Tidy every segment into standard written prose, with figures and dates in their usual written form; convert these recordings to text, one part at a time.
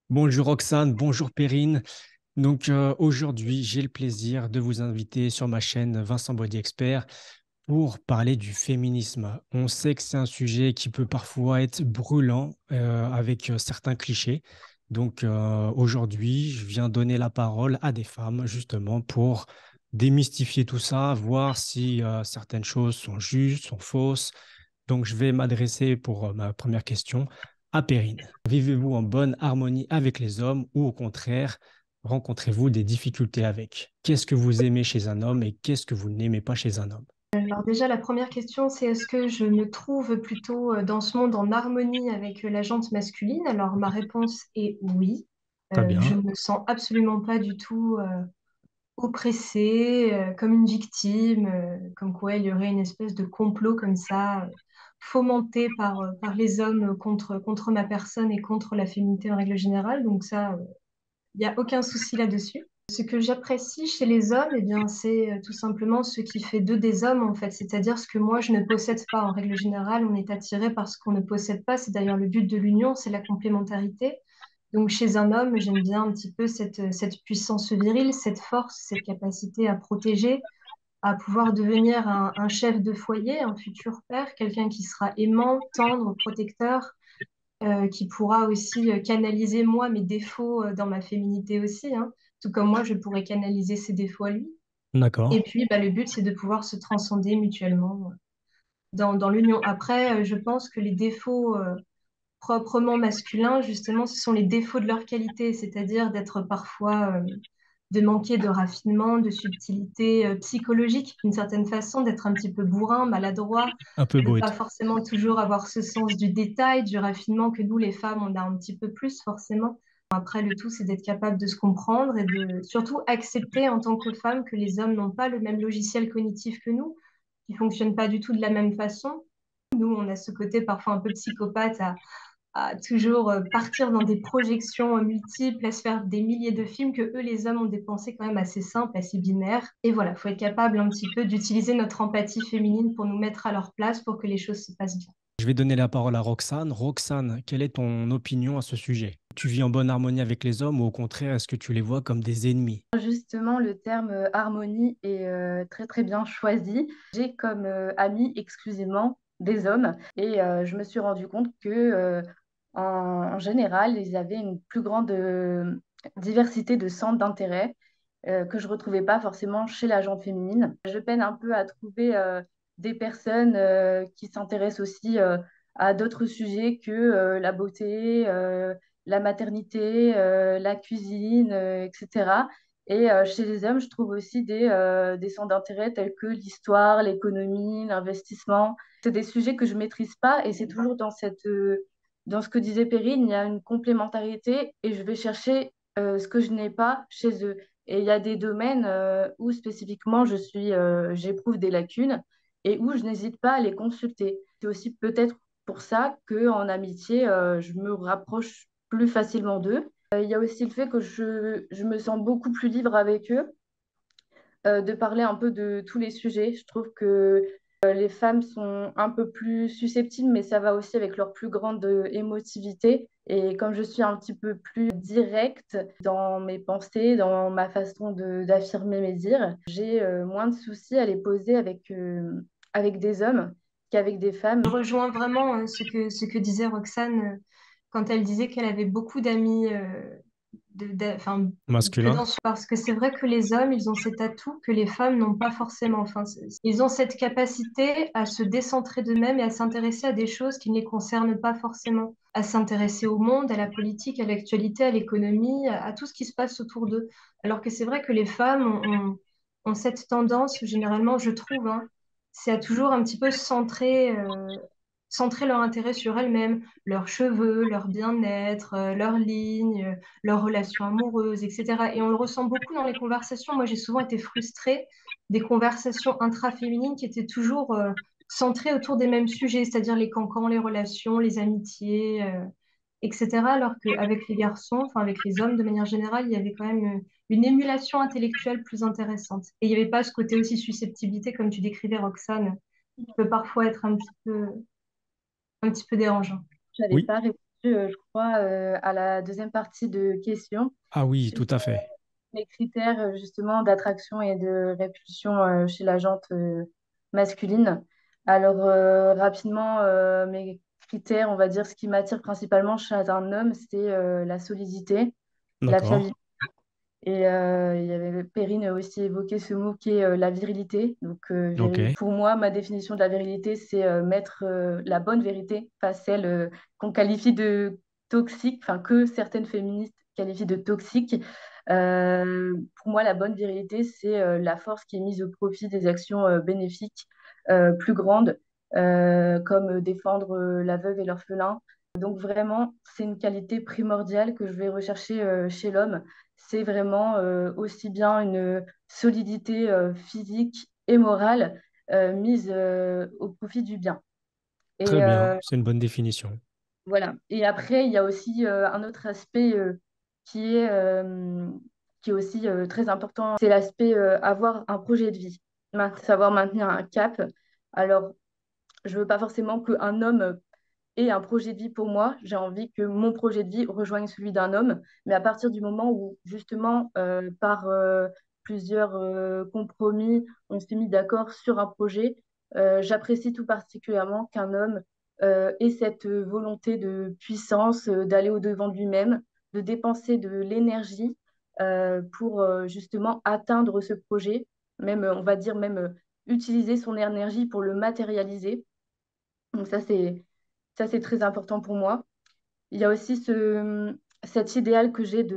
Bonjour Roxane, bonjour Perrine. Aujourd'hui, j'ai le plaisir de vous inviter sur ma chaîne Vincent Body Expert pour parler du féminisme. On sait que c'est un sujet qui peut parfois être brûlant avec certains clichés. Aujourd'hui, je viens donner la parole à des femmes justement pour démystifier tout ça, voir si certaines choses sont justes, sont fausses. Donc je vais m'adresser pour ma première question à Perrine. Vivez-vous en bonne harmonie avec les hommes ou au contraire, rencontrez-vous des difficultés avec? Qu'est-ce que vous aimez chez un homme et qu'est-ce que vous n'aimez pas chez un homme? Alors déjà, la première question, c'est est-ce que je me trouve plutôt dans ce monde en harmonie avec la jante masculine? Alors ma réponse est oui. Très Je bien, ne me sens absolument pas du tout oppressée, comme une victime, comme quoi il y aurait une espèce de complot comme ça, fomenté par les hommes contre ma personne et contre la féminité en règle générale. Donc ça, il n'y a aucun souci là-dessus. Ce que j'apprécie chez les hommes, eh bien, c'est tout simplement ce qui fait d'eux des hommes, en fait. C'est-à-dire ce que moi, je ne possède pas. En règle générale, on est attiré par ce qu'on ne possède pas. C'est d'ailleurs le but de l'union, c'est la complémentarité. Donc, chez un homme, j'aime bien un petit peu cette puissance virile, cette force, cette capacité à protéger, à pouvoir devenir un chef de foyer, un futur père, quelqu'un qui sera aimant, tendre, protecteur, qui pourra aussi canaliser moi mes défauts dans ma féminité aussi, hein, tout comme moi je pourrais canaliser ses défauts à lui. Et d'accord. puis bah, le but c'est de pouvoir se transcender mutuellement dans l'union. Après, je pense que les défauts proprement masculins, justement, ce sont les défauts de leur qualité, c'est-à-dire d'être parfois, de manquer de raffinement, de subtilité psychologique, d'une certaine façon, d'être un petit peu bourrin, maladroit, Un peu de pas brut. forcément toujours avoir ce sens du détail, du raffinement que nous, les femmes, on a un petit peu plus forcément. Après, le tout, c'est d'être capable de se comprendre et de surtout accepter en tant que femme que les hommes n'ont pas le même logiciel cognitif que nous, qui fonctionnent pas du tout de la même façon. Nous, on a ce côté parfois un peu psychopathe à toujours partir dans des projections multiples, à se faire des milliers de films que eux, les hommes, ont des pensées quand même assez simples, assez binaires. Et voilà, il faut être capable un petit peu d'utiliser notre empathie féminine pour nous mettre à leur place pour que les choses se passent bien. Je vais donner la parole à Roxane. Roxane, quelle est ton opinion à ce sujet? Tu vis en bonne harmonie avec les hommes ou au contraire, est-ce que tu les vois comme des ennemis? Justement, le terme harmonie est très très bien choisi. J'ai comme amis exclusivement des hommes et je me suis rendu compte que en général, ils avaient une plus grande diversité de centres d'intérêt que je retrouvais pas forcément chez la gente féminine. Je peine un peu à trouver des personnes qui s'intéressent aussi à d'autres sujets que la beauté, la maternité, la cuisine, etc. Et chez les hommes, je trouve aussi des centres d'intérêt tels que l'histoire, l'économie, l'investissement. C'est des sujets que je maîtrise pas et c'est toujours dans ce que disait Perrine, il y a une complémentarité et je vais chercher ce que je n'ai pas chez eux. Et il y a des domaines où spécifiquement j'éprouve des lacunes et où je n'hésite pas à les consulter. C'est aussi peut-être pour ça qu'en amitié, je me rapproche plus facilement d'eux. Il y a aussi le fait que je me sens beaucoup plus libre avec eux, de parler un peu de tous les sujets. Je trouve que les femmes sont un peu plus susceptibles, mais ça va aussi avec leur plus grande émotivité. Et comme je suis un petit peu plus directe dans mes pensées, dans ma façon d'affirmer mes dires, j'ai moins de soucis à les poser avec des hommes qu'avec des femmes. Je rejoins vraiment ce que disait Roxane quand elle disait qu'elle avait beaucoup d'amis enfin, que Masculin? parce que c'est vrai que les hommes, ils ont cet atout que les femmes n'ont pas forcément. Enfin, ils ont cette capacité à se décentrer d'eux-mêmes et à s'intéresser à des choses qui ne les concernent pas forcément, à s'intéresser au monde, à la politique, à l'actualité, à l'économie, à tout ce qui se passe autour d'eux. Alors que c'est vrai que les femmes ont cette tendance, généralement, je trouve, hein, c'est à toujours un petit peu centrer leur intérêt sur elles-mêmes, leurs cheveux, leur bien-être, leurs lignes, leurs relations amoureuses, etc. Et on le ressent beaucoup dans les conversations. Moi, j'ai souvent été frustrée des conversations intraféminines qui étaient toujours centrées autour des mêmes sujets, c'est-à-dire les cancans, les relations, les amitiés, etc. Alors qu'avec les garçons, enfin avec les hommes de manière générale, il y avait quand même une émulation intellectuelle plus intéressante. Et il n'y avait pas ce côté aussi susceptibilité, comme tu décrivais, Roxane, qui peut parfois être un petit peu dérangeant. J'allais Oui. pas répondre je crois, à la deuxième partie de question Ah oui, sur tout à fait. les critères justement d'attraction et de répulsion chez la jante masculine. Alors, rapidement, mes critères, on va dire, ce qui m'attire principalement chez un homme, c'est la solidité, la D'accord. fiabilité. Et il y avait Perrine a aussi évoqué ce mot qui est la virilité. Donc, Ok. pour moi, ma définition de la virilité, c'est mettre la bonne vérité, pas celle qu'on qualifie de toxique, enfin que certaines féministes qualifient de toxique. Pour moi, la bonne virilité, c'est la force qui est mise au profit des actions bénéfiques plus grandes, comme défendre la veuve et l'orphelin. Donc, vraiment, c'est une qualité primordiale que je vais rechercher chez l'homme. C'est vraiment aussi bien une solidité physique et morale mise au profit du bien. Très Et bien. C'est une bonne définition. voilà. Et après, il y a aussi un autre aspect qui est, euh, qui est aussi très important, c'est l'aspect avoir un projet de vie, savoir maintenir un cap. Alors, je veux pas forcément qu'un homme ait un projet de vie pour moi. J'ai envie que mon projet de vie rejoigne celui d'un homme. Mais à partir du moment où, justement, par plusieurs compromis, on s'est mis d'accord sur un projet, j'apprécie tout particulièrement qu'un homme ait cette volonté de puissance, d'aller au-devant de lui-même, de dépenser de l'énergie pour justement atteindre ce projet, même, on va dire, même utiliser son énergie pour le matérialiser. Donc ça, c'est très important pour moi. Il y a aussi cet idéal que j'ai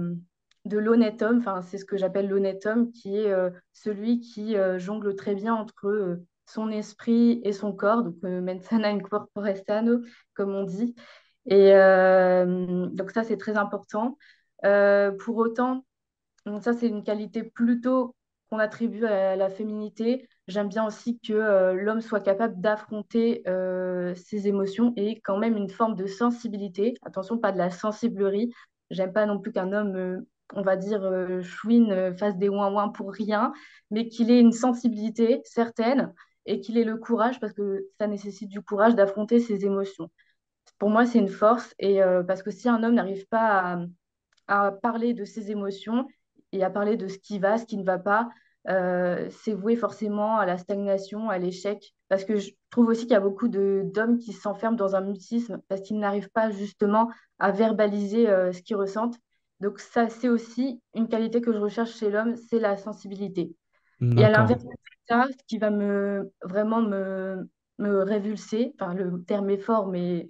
de l'honnête homme, enfin, c'est ce que j'appelle l'honnête homme, qui est celui qui jongle très bien entre son esprit et son corps, donc mens sana in corpore sano, comme on dit. Et donc ça, c'est très important. Pour autant, donc ça, c'est une qualité plutôt qu'on attribue à la féminité. J'aime bien aussi que l'homme soit capable d'affronter ses émotions et quand même une forme de sensibilité. Attention, pas de la sensiblerie. J'aime pas non plus qu'un homme, on va dire, chouine, fasse des ouin-ouin pour rien, mais qu'il ait une sensibilité certaine et qu'il ait le courage, parce que ça nécessite du courage d'affronter ses émotions. Pour moi, c'est une force et parce que si un homme n'arrive pas à parler de ses émotions et à parler de ce qui va, ce qui ne va pas, c'est voué forcément à la stagnation, à l'échec. Parce que je trouve aussi qu'il y a beaucoup d'hommes qui s'enferment dans un mutisme parce qu'ils n'arrivent pas justement à verbaliser ce qu'ils ressentent. Donc ça, c'est aussi une qualité que je recherche chez l'homme, c'est la sensibilité. Et à D'accord. l'inverse de ça, ce qui va vraiment me révulser, enfin le terme est fort, mais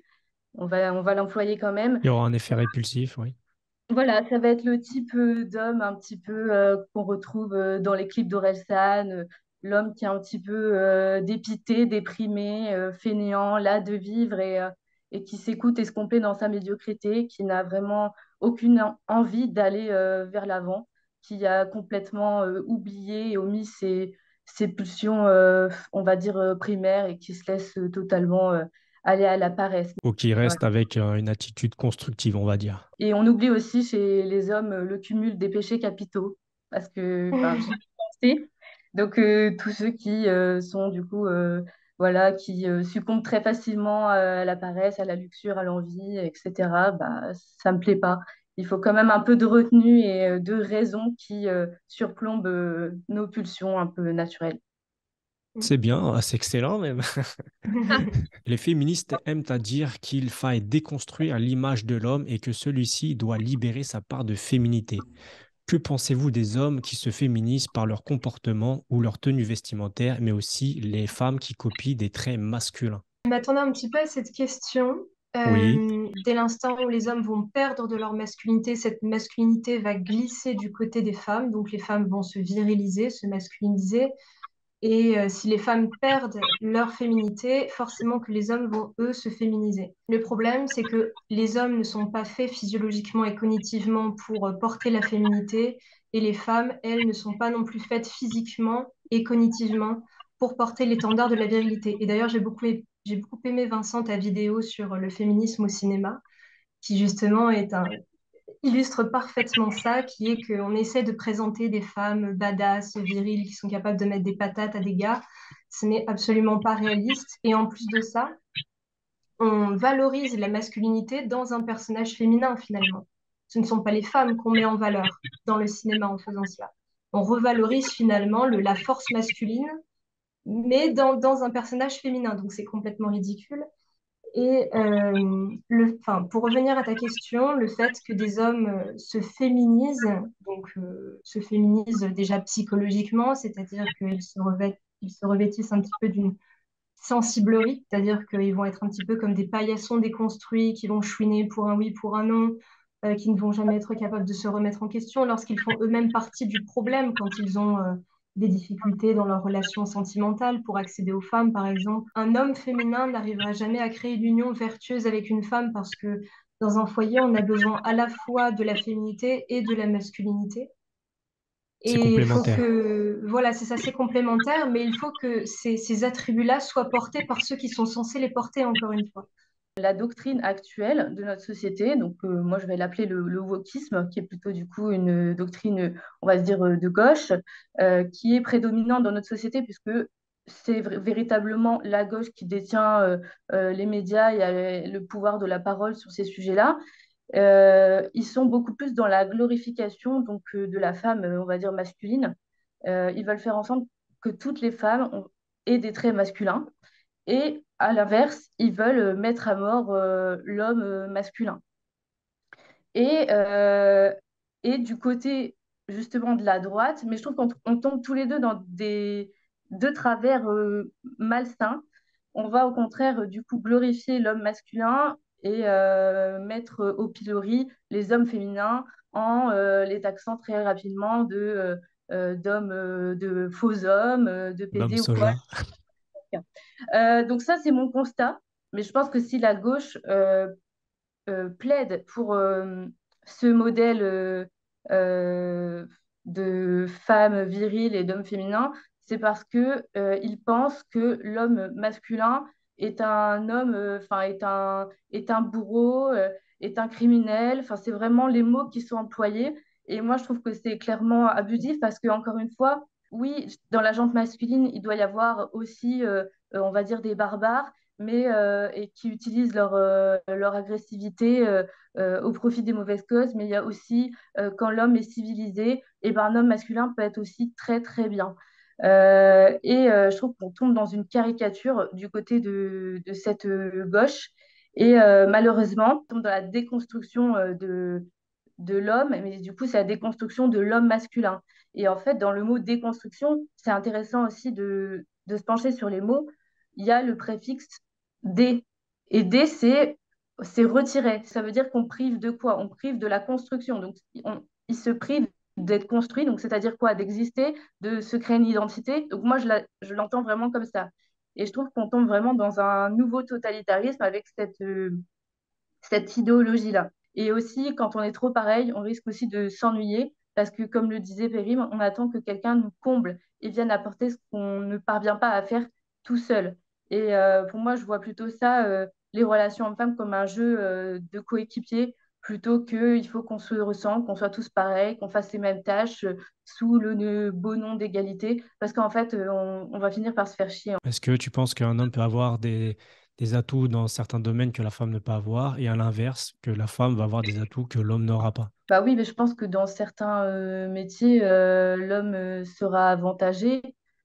on va l'employer quand même. Il y aura un effet répulsif, oui. Voilà, ça va être le type d'homme un petit peu qu'on retrouve dans les clips d'Orelsan, l'homme qui est un petit peu dépité, déprimé, fainéant, las de vivre et qui s'écoute et se complaît dans sa médiocrité, qui n'a vraiment aucune envie d'aller vers l'avant, qui a complètement oublié et omis ses pulsions, on va dire, primaires et qui se laisse totalement aller à la paresse. Ou qui Voilà. reste avec une attitude constructive, on va dire. Et on oublie aussi chez les hommes le cumul des péchés capitaux, parce que, enfin, j'y ai pensé. Donc, tous ceux qui sont du coup, voilà, qui succombent très facilement à la paresse, à la luxure, à l'envie, etc., bah, ça me plaît pas. Il faut quand même un peu de retenue et de raison qui surplombe nos pulsions un peu naturelles. C'est bien, c'est excellent même. Les féministes aiment à dire qu'il faille déconstruire l'image de l'homme et que celui-ci doit libérer sa part de féminité. Que pensez-vous des hommes qui se féminisent par leur comportement ou leur tenue vestimentaire, mais aussi les femmes qui copient des traits masculins? Je m'attendais un petit peu à cette question. Oui, Dès l'instant où les hommes vont perdre de leur masculinité, cette masculinité va glisser du côté des femmes. Donc les femmes vont se viriliser, se masculiniser. Et si les femmes perdent leur féminité, forcément que les hommes vont, eux, se féminiser. Le problème, c'est que les hommes ne sont pas faits physiologiquement et cognitivement pour porter la féminité, et les femmes, elles, ne sont pas non plus faites physiquement et cognitivement pour porter l'étendard de la virilité. Et d'ailleurs, j'ai beaucoup aimé, Vincent, ta vidéo sur le féminisme au cinéma, qui justement illustre parfaitement ça, qui est qu'on essaie de présenter des femmes badass, viriles, qui sont capables de mettre des patates à des gars. Ce n'est absolument pas réaliste. Et en plus de ça, on valorise la masculinité dans un personnage féminin finalement. Ce ne sont pas les femmes qu'on met en valeur dans le cinéma en faisant cela. On revalorise finalement la force masculine, mais dans un personnage féminin. Donc c'est complètement ridicule. Et enfin, pour revenir à ta question, le fait que des hommes se féminisent, donc se féminisent déjà psychologiquement, c'est-à-dire ils se revêtissent un petit peu d'une sensiblerie, c'est-à-dire qu'ils vont être un petit peu comme des paillassons déconstruits qui vont chouiner pour un oui, pour un non, qui ne vont jamais être capables de se remettre en question lorsqu'ils font eux-mêmes partie du problème quand ils ont des difficultés dans leurs relations sentimentales pour accéder aux femmes, par exemple. Un homme féminin n'arrivera jamais à créer une union vertueuse avec une femme parce que dans un foyer, on a besoin à la fois de la féminité et de la masculinité. C'est Et il faut complémentaire. que, voilà, c'est ça, c'est complémentaire, mais il faut que ces attributs-là soient portés par ceux qui sont censés les porter, encore une fois. La doctrine actuelle de notre société, donc moi je vais l'appeler le wokisme, qui est plutôt du coup une doctrine, on va se dire, de gauche, qui est prédominante dans notre société, puisque c'est véritablement la gauche qui détient les médias et a le pouvoir de la parole sur ces sujets-là. Ils sont beaucoup plus dans la glorification donc, de la femme, on va dire, masculine. Ils veulent faire en sorte que toutes les femmes aient des traits masculins. Et à l'inverse, ils veulent mettre à mort l'homme masculin. Et, euh, et du côté justement de la droite, mais je trouve qu'on tombe tous les deux dans deux travers malsains. On va au contraire du coup glorifier l'homme masculin et mettre au pilori les hommes féminins en les taxant très rapidement d'hommes, de faux hommes, de L'homme PD ou quoi. soja. Donc ça, c'est mon constat. Mais je pense que si la gauche plaide pour ce modèle euh, de femme virile et d'homme féminin, c'est parce que ils pensent que l'homme masculin est un homme, enfin est un bourreau, est un criminel. Enfin, c'est vraiment les mots qui sont employés. Et moi, je trouve que c'est clairement abusif parce que encore une fois, oui, dans la gente masculine, il doit y avoir aussi, on va dire, des barbares mais et qui utilisent leur agressivité au profit des mauvaises causes. Mais il y a aussi, quand l'homme est civilisé, et ben, un homme masculin peut être aussi très, très bien. Je trouve qu'on tombe dans une caricature du côté de cette gauche. Et malheureusement, on tombe dans la déconstruction de l'homme, mais du coup, c'est la déconstruction de l'homme masculin. Et en fait, dans le mot déconstruction, c'est intéressant aussi de se pencher sur les mots. Il y a le préfixe dé. Et dé, c'est retirer. Ça veut dire qu'on prive de quoi? On prive de la construction. Donc, il se prive d'être construit. Donc, c'est-à-dire quoi? D'exister, de se créer une identité. Donc, moi, je l'entends vraiment comme ça. Et je trouve qu'on tombe vraiment dans un nouveau totalitarisme avec cette idéologie-là. Et aussi, quand on est trop pareil, on risque aussi de s'ennuyer parce que, comme le disait Périm, on attend que quelqu'un nous comble et vienne apporter ce qu'on ne parvient pas à faire tout seul. Et pour moi, je vois plutôt ça, les relations hommes-femmes, comme un jeu de coéquipiers plutôt qu'il faut qu'on se ressemble, qu'on soit tous pareils, qu'on fasse les mêmes tâches sous le beau nom d'égalité, parce qu'en fait, on va finir par se faire chier. Est-ce que tu penses qu'un homme peut avoir des atouts dans certains domaines que la femme ne peut avoir et à l'inverse, que la femme va avoir des atouts que l'homme n'aura pas? Bah oui, mais je pense que dans certains métiers, l'homme sera avantagé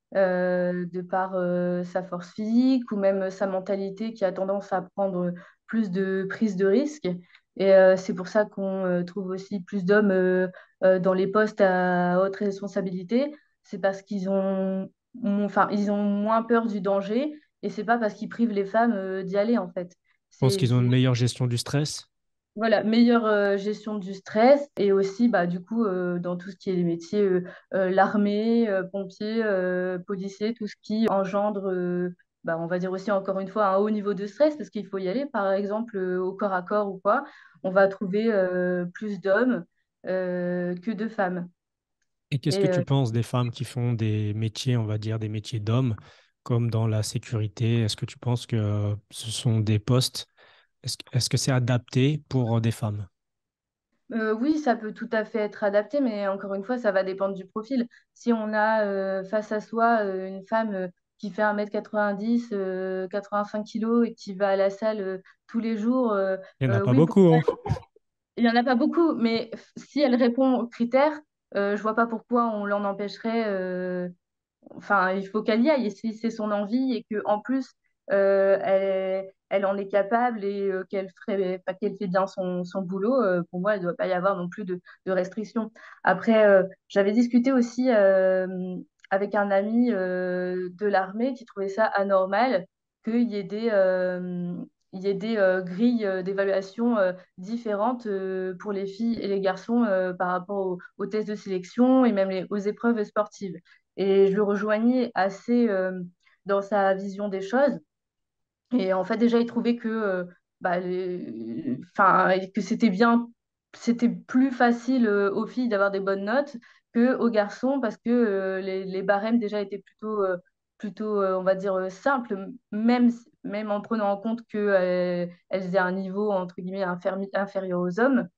de par sa force physique ou même sa mentalité qui a tendance à prendre plus de prise de risque. Et c'est pour ça qu'on trouve aussi plus d'hommes dans les postes à haute responsabilité. C'est parce enfin, ils ont moins peur du danger et c'est pas parce qu'ils privent les femmes d'y aller en fait. Je pense qu'ils ont C'est une meilleure gestion du stress. voilà, meilleure gestion du stress et aussi bah, du coup dans tout ce qui est les métiers, l'armée, pompiers, policiers, tout ce qui engendre, bah, on va dire aussi encore une fois un haut niveau de stress parce qu'il faut y aller, par exemple au corps à corps ou quoi, on va trouver plus d'hommes que de femmes. Et qu'est-ce que Et tu penses des femmes qui font des métiers, on va dire des métiers d'hommes, comme dans la sécurité? Est-ce que tu penses que ce sont des postes? Est-ce que c'est adapté pour des femmes? Oui, ça peut tout à fait être adapté, mais encore une fois, ça va dépendre du profil. Si on a face à soi une femme qui fait 1,90 m, 85 kilos et qui va à la salle tous les jours, Il n'y en a pas oui, beaucoup, hein. il n'y en a pas beaucoup, mais si elle répond aux critères, je vois pas pourquoi on l'en empêcherait. Enfin, il faut qu'elle y aille. Et si c'est son envie et que en plus elle en est capable et enfin, qu'elle fait bien son boulot, pour moi, il ne doit pas y avoir non plus de restrictions. Après, j'avais discuté aussi avec un ami de l'armée qui trouvait ça anormal qu'il y ait des grilles d'évaluation différentes pour les filles et les garçons par rapport aux tests de sélection et même aux épreuves sportives. Et je le rejoignais assez dans sa vision des choses. Et en fait, déjà, il trouvait que, enfin, que c'était plus facile aux filles d'avoir des bonnes notes que aux garçons parce que les barèmes déjà étaient plutôt, on va dire, simples, même en prenant en compte qu'elles elles aient un niveau, entre guillemets, inférieur aux hommes.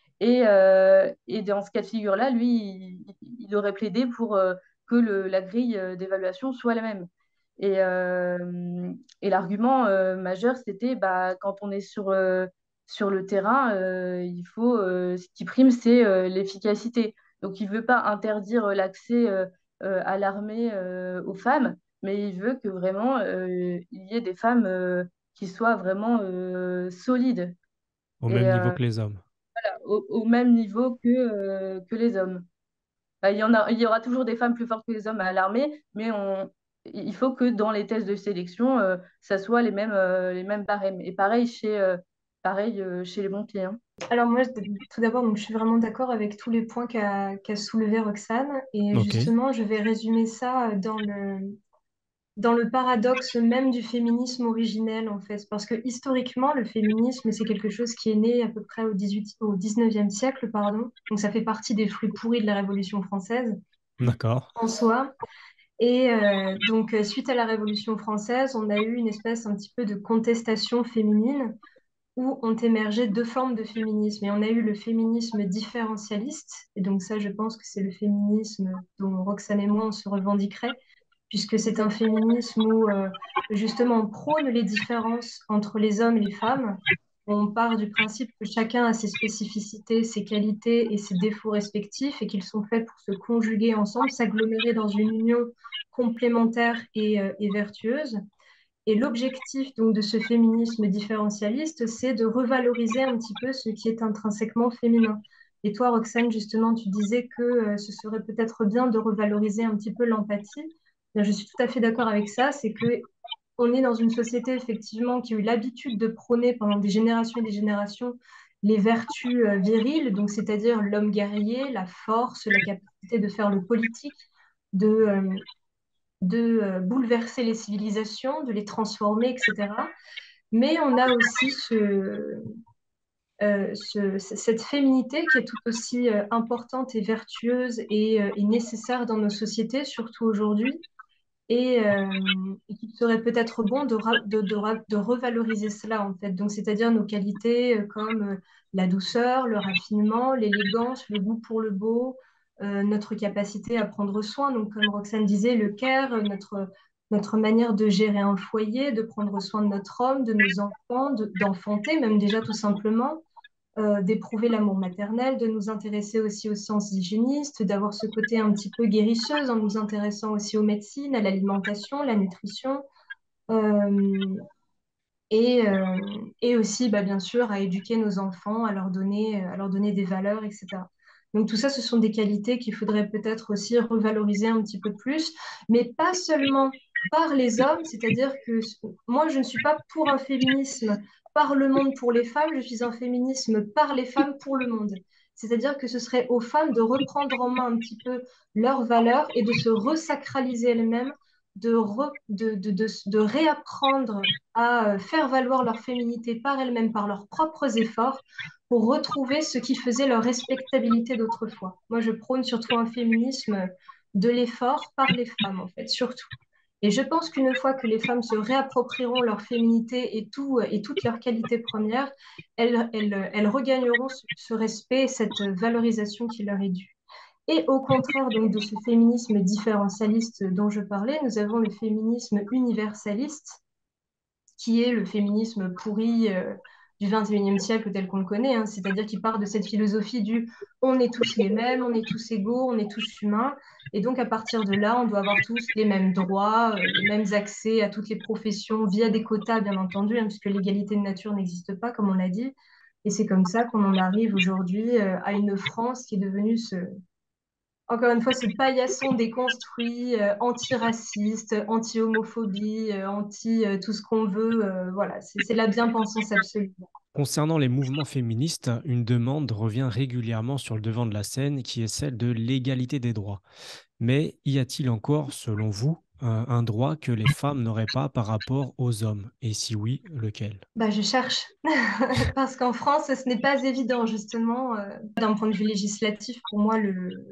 Et dans ce cas de figure-là, lui, il aurait plaidé pour que la grille d'évaluation soit la même. Et, euh, et l'argument majeur, c'était bah, quand on est sur le terrain, ce qui prime, c'est l'efficacité. Donc, il ne veut pas interdire l'accès à l'armée aux femmes, mais il veut que vraiment il y ait des femmes qui soient vraiment solides. Au même Et, niveau que les hommes. au même niveau que les hommes. Il y aura toujours des femmes plus fortes que les hommes à l'armée, mais il faut que dans les tests de sélection, ça soit les mêmes barèmes. Et pareil, chez les pompiers, hein. Alors moi, tout d'abord, donc, je suis vraiment d'accord avec tous les points qu'a soulevé Roxane. Et Ok, justement, je vais résumer ça dans le paradoxe même du féminisme originel, en fait. Parce que historiquement, le féminisme, c'est quelque chose qui est né à peu près au 19e siècle, pardon. Donc ça fait partie des fruits pourris de la Révolution française d'accord. en soi. Et donc, suite à la Révolution française, on a eu une espèce un petit peu de contestation féminine où ont émergé deux formes de féminisme. Et on a eu le féminisme différentialiste, et donc ça, je pense que c'est le féminisme dont Roxane et moi, on se revendiquerait, puisque c'est un féminisme où, justement, on prône les différences entre les hommes et les femmes. On part du principe que chacun a ses spécificités, ses qualités et ses défauts respectifs, et qu'ils sont faits pour se conjuguer ensemble, s'agglomérer dans une union complémentaire et vertueuse. Et l'objectif donc de ce féminisme différentialiste, c'est de revaloriser un petit peu ce qui est intrinsèquement féminin. Et toi, Roxane, justement, tu disais que ce serait peut-être bien de revaloriser un petit peu l'empathie. Bien, je suis tout à fait d'accord avec ça. C'est que on est dans une société effectivement qui a eu l'habitude de prôner pendant des générations et des générations les vertus viriles, donc c'est-à-dire l'homme guerrier, la force, la capacité de faire le politique, de bouleverser les civilisations, de les transformer, etc. Mais on a aussi cette féminité qui est tout aussi importante et vertueuse et nécessaire dans nos sociétés, surtout aujourd'hui, et qu'il serait peut-être bon de revaloriser cela, en fait. Donc, c'est-à-dire nos qualités comme la douceur, le raffinement, l'élégance, le goût pour le beau, notre capacité à prendre soin. Donc, comme Roxane disait, le care, notre manière de gérer un foyer, de prendre soin de notre homme, de nos enfants, d'enfanter, même déjà tout simplement d'éprouver l'amour maternel, de nous intéresser aussi aux sciences hygiénistes, d'avoir ce côté un petit peu guérisseuse en nous intéressant aussi aux médecines, à l'alimentation, la nutrition, euh, et aussi, bah, bien sûr, à éduquer nos enfants, à leur donner des valeurs, etc. Donc tout ça, ce sont des qualités qu'il faudrait peut-être aussi revaloriser un petit peu plus, mais pas seulement par les hommes, c'est-à-dire que moi, je ne suis pas pour un féminisme par le monde pour les femmes, je suis un féminisme par les femmes pour le monde. C'est-à-dire que ce serait aux femmes de reprendre en main un petit peu leurs valeurs et de se resacraliser elles-mêmes, de réapprendre à faire valoir leur féminité par elles-mêmes, par leurs propres efforts, pour retrouver ce qui faisait leur respectabilité d'autrefois. Moi, je prône surtout un féminisme de l'effort par les femmes, en fait, surtout. Et je pense qu'une fois que les femmes se réapproprieront leur féminité et toutes leurs qualités premières, elles regagneront ce respect et cette valorisation qui leur est due. Et au contraire donc, de ce féminisme différentialiste dont je parlais, nous avons le féminisme universaliste, qui est le féminisme pourri du 21e siècle tel qu'on le connaît, hein, c'est-à-dire qui part de cette philosophie du on est tous les mêmes, on est tous égaux, on est tous humains, et donc à partir de là, on doit avoir tous les mêmes droits, les mêmes accès à toutes les professions via des quotas, bien entendu, hein, puisque l'égalité de nature n'existe pas, comme on l'a dit. Et c'est comme ça qu'on en arrive aujourd'hui à une France qui est devenue encore une fois, ce paillasson déconstruit, anti-raciste, anti-homophobie, anti tout ce qu'on veut. Voilà, c'est la bien-pensance absolue. Concernant les mouvements féministes, une demande revient régulièrement sur le devant de la scène qui est celle de l'égalité des droits. Mais y a-t-il encore, selon vous, un droit que les femmes n'auraient pas par rapport aux hommes? Et si oui, lequel? Bah, je cherche, parce qu'en France, ce n'est pas évident, justement. D'un point de vue législatif, pour moi,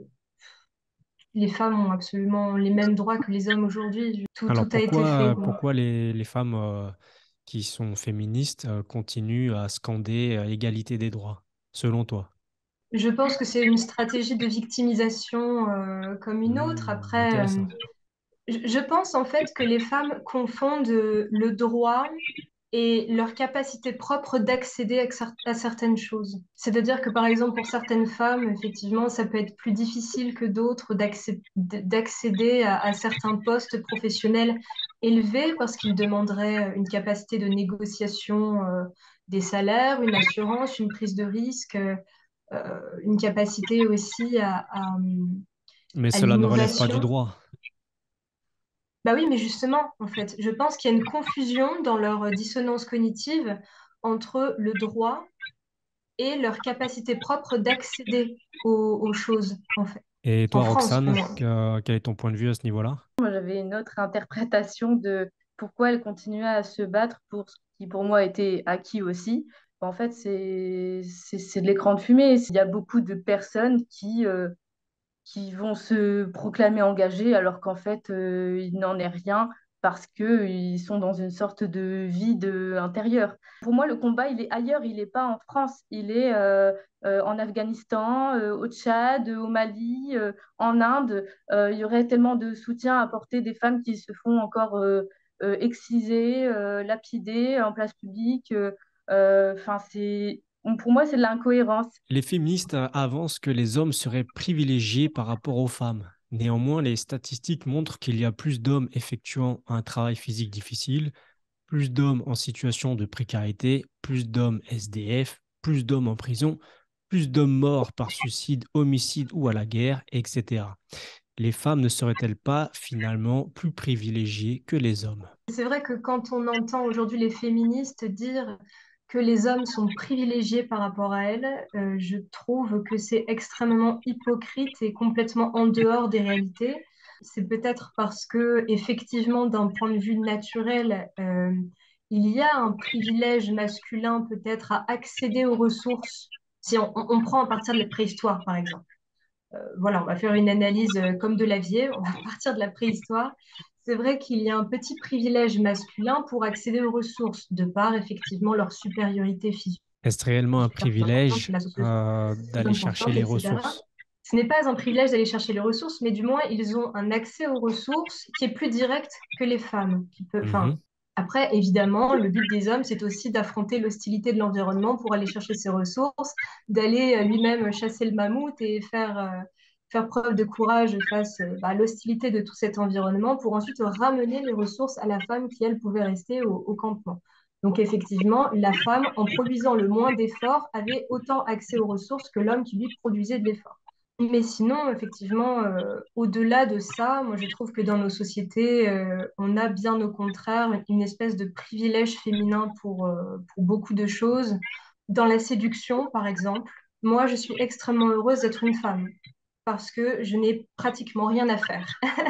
les femmes ont absolument les mêmes droits que les hommes aujourd'hui. Tout Alors a été fait. pourquoi les femmes qui sont féministes continuent à scander égalité des droits, selon toi? Je pense que c'est une stratégie de victimisation comme une autre. Après, Intéressant. je pense en fait que les femmes confondent le droit et leur capacité propre d'accéder à certaines choses. C'est-à-dire que par exemple pour certaines femmes, effectivement, ça peut être plus difficile que d'autres d'accéder à certains postes professionnels élevés parce qu'ils demanderaient une capacité de négociation des salaires, une assurance, une prise de risque, une capacité aussi Mais à cela ne relève pas du l'innovation. droit. Bah oui, mais justement, en fait, je pense qu'il y a une confusion dans leur dissonance cognitive entre le droit et leur capacité propre d'accéder aux choses, en fait. Et En toi, France, du Roxane, moins. quel est ton point de vue à ce niveau-là? Moi, j'avais une autre interprétation de pourquoi elle continuait à se battre pour ce qui, pour moi, était acquis aussi. En fait, c'est de l'écran de fumée. Il y a beaucoup de personnes qui vont se proclamer engagés alors qu'en fait, il n'en est rien parce qu'ils sont dans une sorte de vide intérieur. Pour moi, le combat, il est ailleurs, il n'est pas en France, il est en Afghanistan, au Tchad, au Mali, en Inde. Il y aurait tellement de soutien à apporter des femmes qui se font encore exciser, lapider en place publique. Enfin, pour moi, c'est de l'incohérence. Les féministes avancent que les hommes seraient privilégiés par rapport aux femmes. Néanmoins, les statistiques montrent qu'il y a plus d'hommes effectuant un travail physique difficile, plus d'hommes en situation de précarité, plus d'hommes SDF, plus d'hommes en prison, plus d'hommes morts par suicide, homicide ou à la guerre, etc. Les femmes ne seraient-elles pas finalement plus privilégiées que les hommes? C'est vrai que quand on entend aujourd'hui les féministes dire que les hommes sont privilégiés par rapport à elles, je trouve que c'est extrêmement hypocrite et complètement en dehors des réalités. C'est peut-être parce que, effectivement, d'un point de vue naturel, il y a un privilège masculin peut-être à accéder aux ressources. Si on prend à partir de la préhistoire, par exemple. Voilà, on va faire une analyse comme de Lavier, on va partir de la préhistoire. C'est vrai qu'il y a un petit privilège masculin pour accéder aux ressources, de par effectivement leur supériorité physique Est-ce réellement un plus importante, privilège la sociologie plus d'aller chercher importante, les etc. ressources? Ce n'est pas un privilège d'aller chercher les ressources, mais du moins, ils ont un accès aux ressources qui est plus direct que les femmes. Enfin, Mhm. après, évidemment, le but des hommes, c'est aussi d'affronter l'hostilité de l'environnement pour aller chercher ses ressources, d'aller lui-même chasser le mammouth et faire preuve de courage face à l'hostilité de tout cet environnement pour ensuite ramener les ressources à la femme qui, elle, pouvait rester au campement. Donc effectivement, la femme, en produisant le moins d'efforts, avait autant accès aux ressources que l'homme qui lui produisait de l'effort. Mais sinon, effectivement, au-delà de ça, moi je trouve que dans nos sociétés, on a bien au contraire une espèce de privilège féminin pour beaucoup de choses. Dans la séduction, par exemple, moi je suis extrêmement heureuse d'être une femme parce que je n'ai pratiquement rien à faire.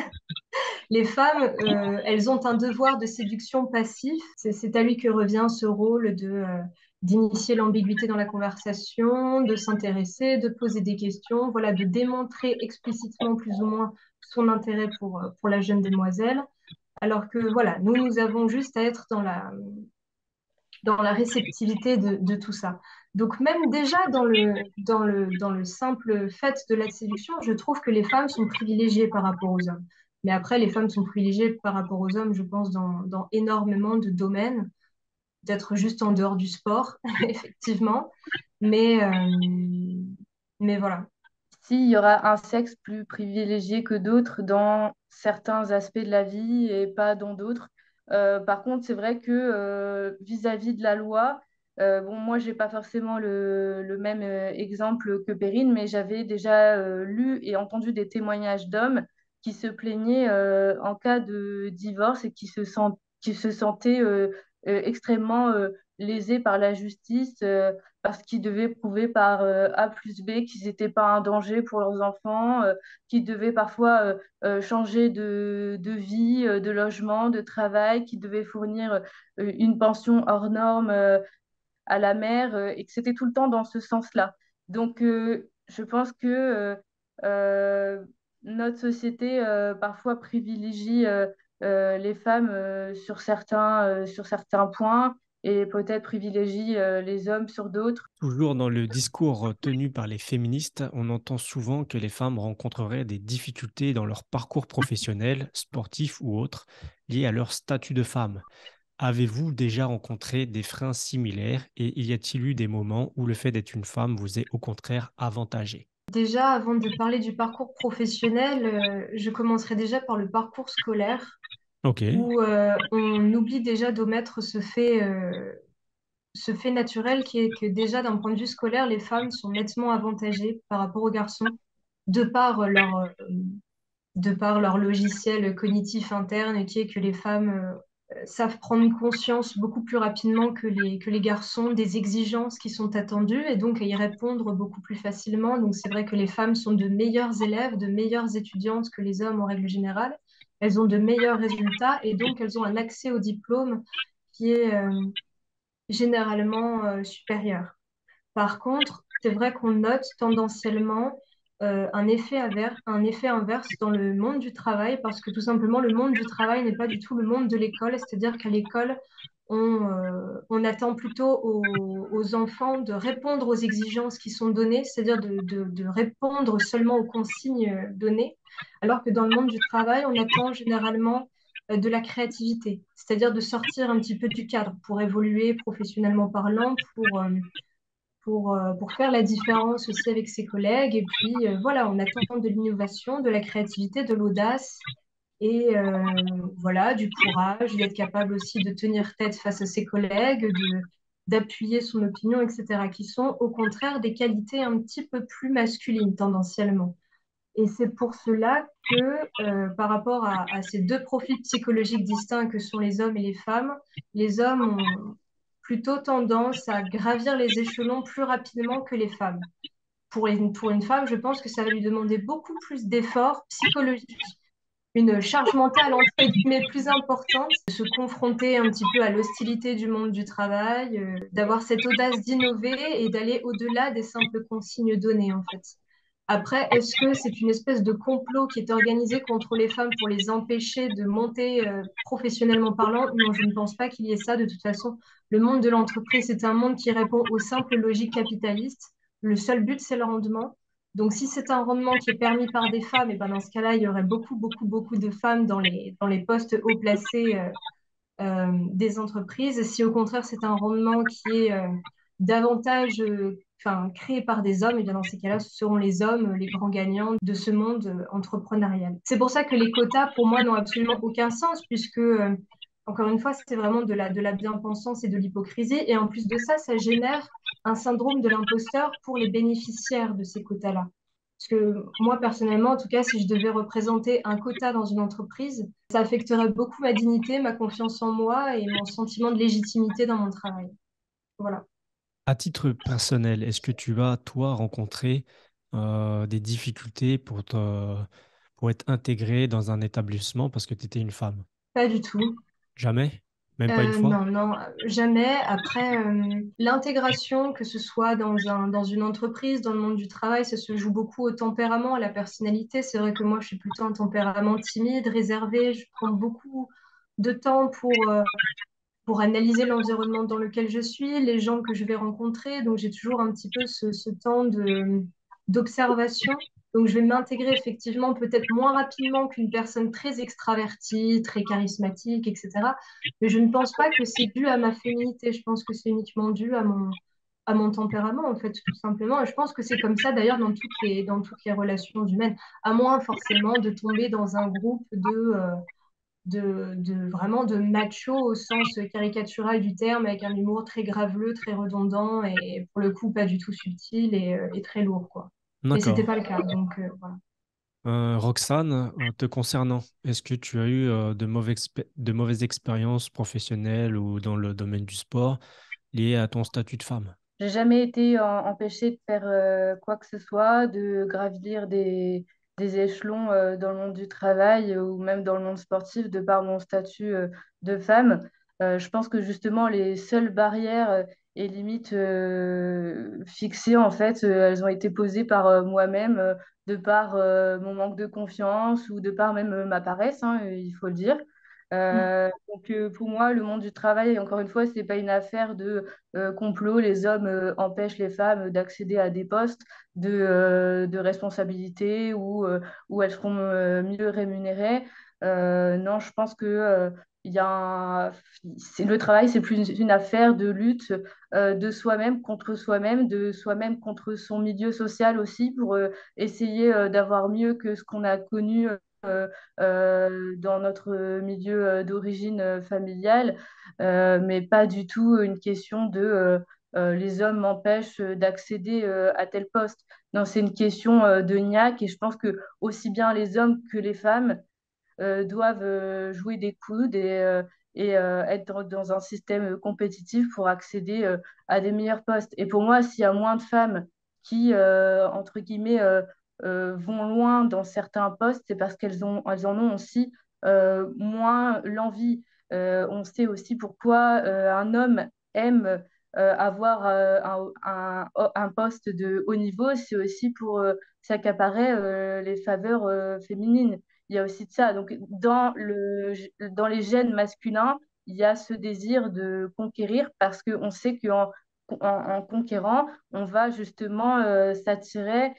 Les femmes, elles ont un devoir de séduction passif. C'est à lui que revient ce rôle d'initier l'ambiguïté dans la conversation, de s'intéresser, de poser des questions, voilà, de démontrer explicitement plus ou moins son intérêt pour la jeune demoiselle. Alors que voilà, nous avons juste à être dans la réceptivité de tout ça. Donc même déjà dans le simple fait de la séduction, je trouve que les femmes sont privilégiées par rapport aux hommes. Mais après, les femmes sont privilégiées par rapport aux hommes, je pense, dans énormément de domaines, peut-être juste en dehors du sport, effectivement. Mais, mais voilà. S'il y aura un sexe plus privilégié que d'autres dans certains aspects de la vie et pas dans d'autres. Par contre, c'est vrai que vis-à-vis de la loi, bon, moi, j'ai pas forcément le même exemple que Perrine, mais j'avais déjà lu et entendu des témoignages d'hommes qui se plaignaient en cas de divorce et qui se sentaient extrêmement lésés par la justice. Parce qu'ils devaient prouver par A plus B qu'ils n'étaient pas un danger pour leurs enfants, qu'ils devaient parfois changer de vie, de logement, de travail, qu'ils devaient fournir une pension hors norme à la mère, et que c'était tout le temps dans ce sens-là. Donc, je pense que euh, notre société parfois privilégie les femmes sur certains points et peut-être privilégie les hommes sur d'autres. Toujours dans le discours tenu par les féministes, on entend souvent que les femmes rencontreraient des difficultés dans leur parcours professionnel, sportif ou autre, liés à leur statut de femme. Avez-vous déjà rencontré des freins similaires et y a-t-il eu des moments où le fait d'être une femme vous est au contraire avantagé? Déjà, avant de parler du parcours professionnel, je commencerai déjà par le parcours scolaire, Ok, où on oublie déjà d'omettre ce fait naturel qui est que déjà d'un point de vue scolaire, les femmes sont nettement avantagées par rapport aux garçons, de par de par leur logiciel cognitif interne, qui est que les femmes savent prendre conscience beaucoup plus rapidement que les garçons des exigences qui sont attendues et donc à y répondre beaucoup plus facilement. Donc c'est vrai que les femmes sont de meilleures élèves, de meilleures étudiantes que les hommes en règle générale. Elles ont de meilleurs résultats et donc elles ont un accès au diplôme qui est généralement supérieur. Par contre, c'est vrai qu'on note tendanciellement un effet inverse dans le monde du travail parce que tout simplement, le monde du travail n'est pas du tout le monde de l'école. C'est-à-dire qu'à l'école, on attend plutôt aux enfants de répondre aux exigences qui sont données, c'est-à-dire de répondre seulement aux consignes données, alors que dans le monde du travail, on attend généralement de la créativité, c'est-à-dire de sortir un petit peu du cadre pour évoluer professionnellement parlant, pour faire la différence aussi avec ses collègues. Et puis, voilà, on attend de l'innovation, de la créativité, de l'audace et voilà, du courage, d'être capable aussi de tenir tête face à ses collègues, d'appuyer son opinion, etc., qui sont au contraire des qualités un petit peu plus masculines tendanciellement. Et c'est pour cela que par rapport à ces deux profils psychologiques distincts que sont les hommes et les hommes ont plutôt tendance à gravir les échelons plus rapidement que les femmes. Pour une femme, je pense que ça va lui demander beaucoup plus d'efforts psychologiques, une charge mentale entre guillemets plus importante, de se confronter un petit peu à l'hostilité du monde du travail, d'avoir cette audace d'innover et d'aller au-delà des simples consignes données en fait. Après, est-ce que c'est une espèce de complot qui est organisé contre les femmes pour les empêcher de monter professionnellement parlant? Non, je ne pense pas qu'il y ait ça. De toute façon, le monde de l'entreprise, c'est un monde qui répond aux simples logiques capitalistes. Le seul but, c'est le rendement. Donc, si c'est un rendement qui est permis par des femmes, et ben dans ce cas-là, il y aurait beaucoup de femmes dans les postes haut placés des entreprises. Si au contraire, c'est un rendement qui est davantage créé par des hommes, et bien dans ces cas-là, ce seront les hommes les grands gagnants de ce monde entrepreneurial. C'est pour ça que les quotas, pour moi, n'ont absolument aucun sens, puisque, encore une fois, c'est vraiment de la bien-pensance et de l'hypocrisie. Et en plus de ça, ça génère un syndrome de l'imposteur pour les bénéficiaires de ces quotas-là. Parce que moi, personnellement, en tout cas, si je devais représenter un quota dans une entreprise, ça affecterait beaucoup ma dignité, ma confiance en moi et mon sentiment de légitimité dans mon travail. Voilà. à titre personnel, est-ce que tu as, toi, rencontré des difficultés pour être intégré dans un établissement parce que tu étais une femme? Pas du tout. Jamais? Même pas une fois? Non, non, jamais. Après, l'intégration, que ce soit dans une entreprise, dans le monde du travail, ça se joue beaucoup au tempérament, à la personnalité. C'est vrai que moi, je suis plutôt un tempérament timide, réservé. Je prends beaucoup de temps pour analyser l'environnement dans lequel je suis, les gens que je vais rencontrer. Donc, j'ai toujours un petit peu ce temps d'observation. Donc, je vais m'intégrer effectivement peut-être moins rapidement qu'une personne très extravertie, très charismatique, etc. Mais je ne pense pas que c'est dû à ma féminité. Je pense que c'est uniquement dû à mon tempérament, en fait, tout simplement. Et je pense que c'est comme ça, d'ailleurs, dans toutes les relations humaines, à moins forcément de tomber dans un groupe vraiment de macho au sens caricatural du terme, avec un humour très graveleux, très redondant et pour le coup pas du tout subtil et très lourd, quoi. Mais c'était D'accord. pas le cas, donc voilà. Roxane, te concernant, est-ce que tu as eu de mauvaises expériences professionnelles ou dans le domaine du sport liées à ton statut de femme? J'ai jamais été empêchée de faire quoi que ce soit, de gravir des échelons dans le monde du travail ou même dans le monde sportif de par mon statut de femme. Je pense que justement les seules barrières et limites fixées, en fait, elles ont été posées par moi-même, de par mon manque de confiance ou de par même ma paresse, hein, il faut le dire. Mm. Donc pour moi, le monde du travail, encore une fois, c'est pas une affaire de complot, les hommes empêchent les femmes d'accéder à des postes de responsabilité où elles seront mieux rémunérées. Non, je pense que il y a le travail, c'est plus une affaire de lutte de soi-même, de soi-même contre son milieu social aussi, pour essayer d'avoir mieux que ce qu'on a connu dans notre milieu d'origine familiale, mais pas du tout une question de les hommes m'empêchent d'accéder à tel poste. Non, c'est une question de niaque et je pense que aussi bien les hommes que les femmes doivent jouer des coudes et être dans un système compétitif pour accéder à des meilleurs postes. Et pour moi, s'il y a moins de femmes qui, entre guillemets, vont loin dans certains postes, c'est parce elles en ont aussi moins l'envie. On sait aussi pourquoi un homme aime avoir un poste de haut niveau, c'est aussi pour s'accaparer les faveurs féminines. Il y a aussi de ça. Donc, dans les gènes masculins, il y a ce désir de conquérir parce qu'on sait en conquérant, on va justement s'attirer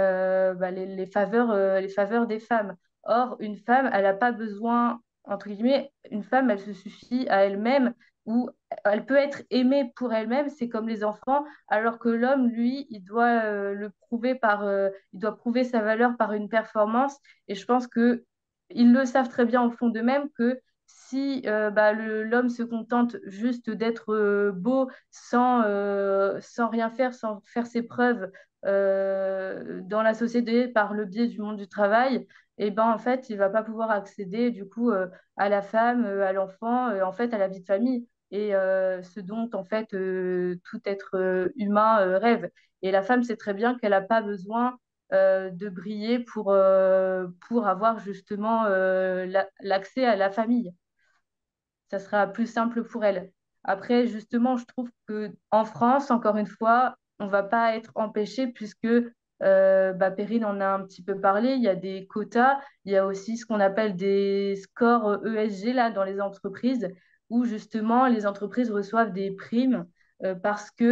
les faveurs des femmes. Or, une femme, elle n'a pas besoin, entre guillemets, une femme, elle se suffit à elle-même ou elle peut être aimée pour elle-même, c'est comme les enfants, alors que l'homme, lui, il doit il doit prouver sa valeur par une performance. Et je pense que ils le savent très bien au fond d'eux-mêmes que si l'homme se contente juste d'être beau sans rien faire, sans faire ses preuves dans la société par le biais du monde du travail, et ben en fait, il va pas pouvoir accéder du coup à la femme, à l'enfant, en fait à la vie de famille et ce dont en fait tout être humain rêve. Et la femme sait très bien qu'elle n'a pas besoin de briller pour avoir justement l'accès à la famille. Ça sera plus simple pour elle. Après, justement, je trouve que en France, encore une fois, on va pas être empêché puisque Perrine en a un petit peu parlé. Il y a des quotas, il y a aussi ce qu'on appelle des scores ESG là dans les entreprises où justement les entreprises reçoivent des primes parce que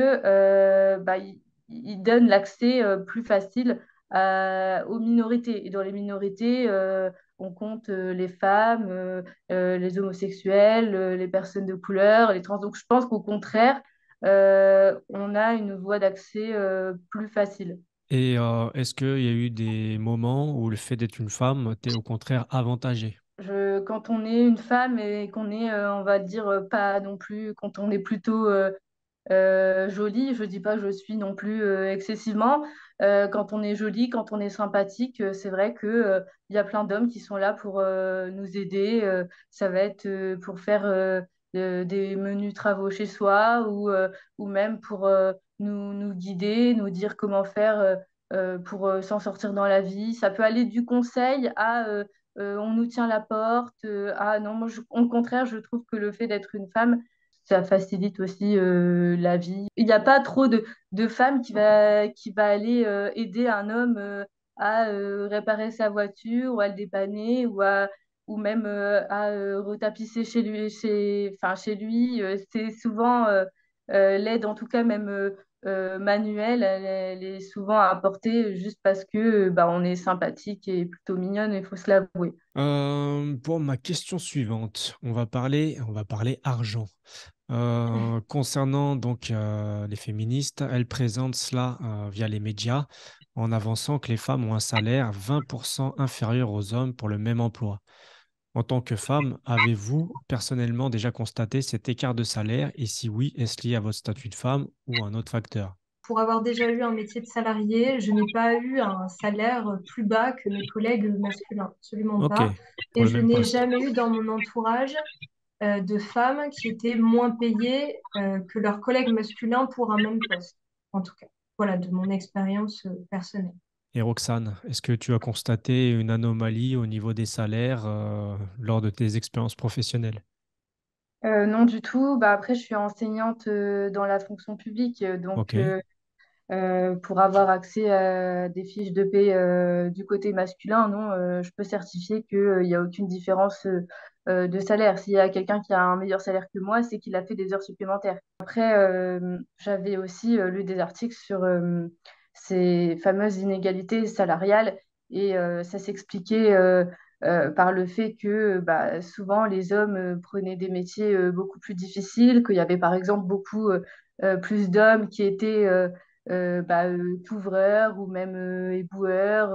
ils donnent l'accès plus facile aux minorités. Et dans les minorités, on compte les femmes, les homosexuels, les personnes de couleur, les trans. Donc je pense qu'au contraire, on a une voie d'accès plus facile. Et est-ce qu'il y a eu des moments où le fait d'être une femme t'est au contraire avantagé? Quand on est une femme et qu'on est, on va dire, pas non plus, quand on est plutôt jolie, je dis pas que je suis non plus excessivement. Quand on est jolie, quand on est sympathique, c'est vrai que il y a plein d'hommes qui sont là pour nous aider. Ça va être pour faire des menus travaux chez soi ou même pour nous guider, nous dire comment faire pour s'en sortir dans la vie. Ça peut aller du conseil à on nous tient la porte. Ah non, au contraire, je trouve que le fait d'être une femme, ça facilite aussi la vie. Il n'y a pas trop de femmes qui va aller aider un homme à réparer sa voiture ou à le dépanner ou ou même à retapisser chez lui. C'est souvent l'aide, en tout cas même manuelle, elle est souvent apportée juste parce que bah, on est sympathique et plutôt mignonne, il faut se l'avouer. Pour ma question suivante, on va parler argent. Concernant donc les féministes, elles présentent cela via les médias en avançant que les femmes ont un salaire 20% inférieur aux hommes pour le même emploi. En tant que femme, avez-vous personnellement déjà constaté cet écart de salaire et si oui, est-ce lié à votre statut de femme ou un autre facteur? Pour avoir déjà eu un métier de salarié, je n'ai pas eu un salaire plus bas que mes collègues masculins, absolument Ok, pas. pour Et le je même n'ai poste. jamais eu dans mon entourage de femmes qui étaient moins payées que leurs collègues masculins pour un même poste, en tout cas. Voilà, de mon expérience personnelle. Et Roxane, est-ce que tu as constaté une anomalie au niveau des salaires lors de tes expériences professionnelles? Non, du tout. Bah, après, je suis enseignante dans la fonction publique, Ok. donc pour avoir accès à des fiches de paie du côté masculin, non, je peux certifier qu'il n'y a aucune différence de salaire. S'il y a quelqu'un qui a un meilleur salaire que moi, c'est qu'il a fait des heures supplémentaires. Après, j'avais aussi lu des articles sur ces fameuses inégalités salariales et ça s'expliquait par le fait que bah, souvent les hommes prenaient des métiers beaucoup plus difficiles, qu'il y avait par exemple beaucoup plus d'hommes qui étaient couvreurs ou même éboueurs,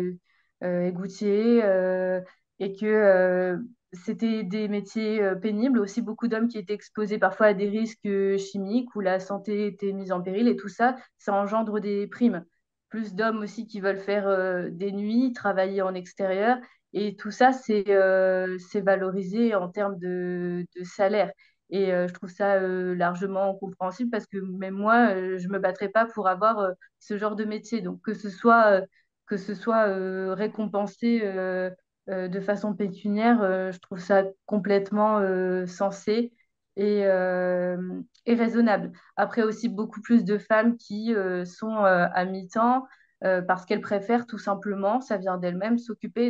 égoutiers, et que c'était des métiers pénibles, aussi beaucoup d'hommes qui étaient exposés parfois à des risques chimiques où la santé était mise en péril et tout ça, ça engendre des primes. Plus d'hommes aussi qui veulent faire des nuits, travailler en extérieur et tout ça, c'est valorisé en termes de salaire. Et je trouve ça largement compréhensible parce que même moi, je me battrais pas pour avoir ce genre de métier. Donc que ce soit récompensé de façon pécuniaire, je trouve ça complètement sensé et, et raisonnable. Après aussi beaucoup plus de femmes qui sont à mi-temps parce qu'elles préfèrent tout simplement, ça vient d'elles-mêmes, s'occuper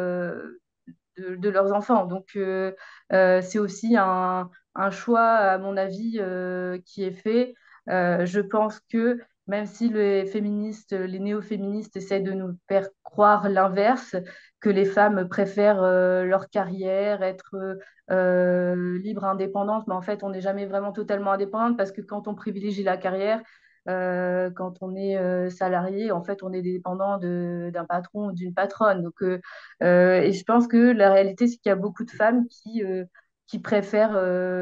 de leurs enfants. Donc, c'est aussi un choix, à mon avis, qui est fait. Je pense que même si les néo-féministes essaient de nous faire croire l'inverse, que les femmes préfèrent leur carrière, être libres, indépendantes, mais en fait, on n'est jamais vraiment totalement indépendante parce que quand on privilégie la carrière, quand on est salarié, en fait, on est dépendant d'un patron ou d'une patronne. Donc, et je pense que la réalité, c'est qu'il y a beaucoup de femmes qui préfèrent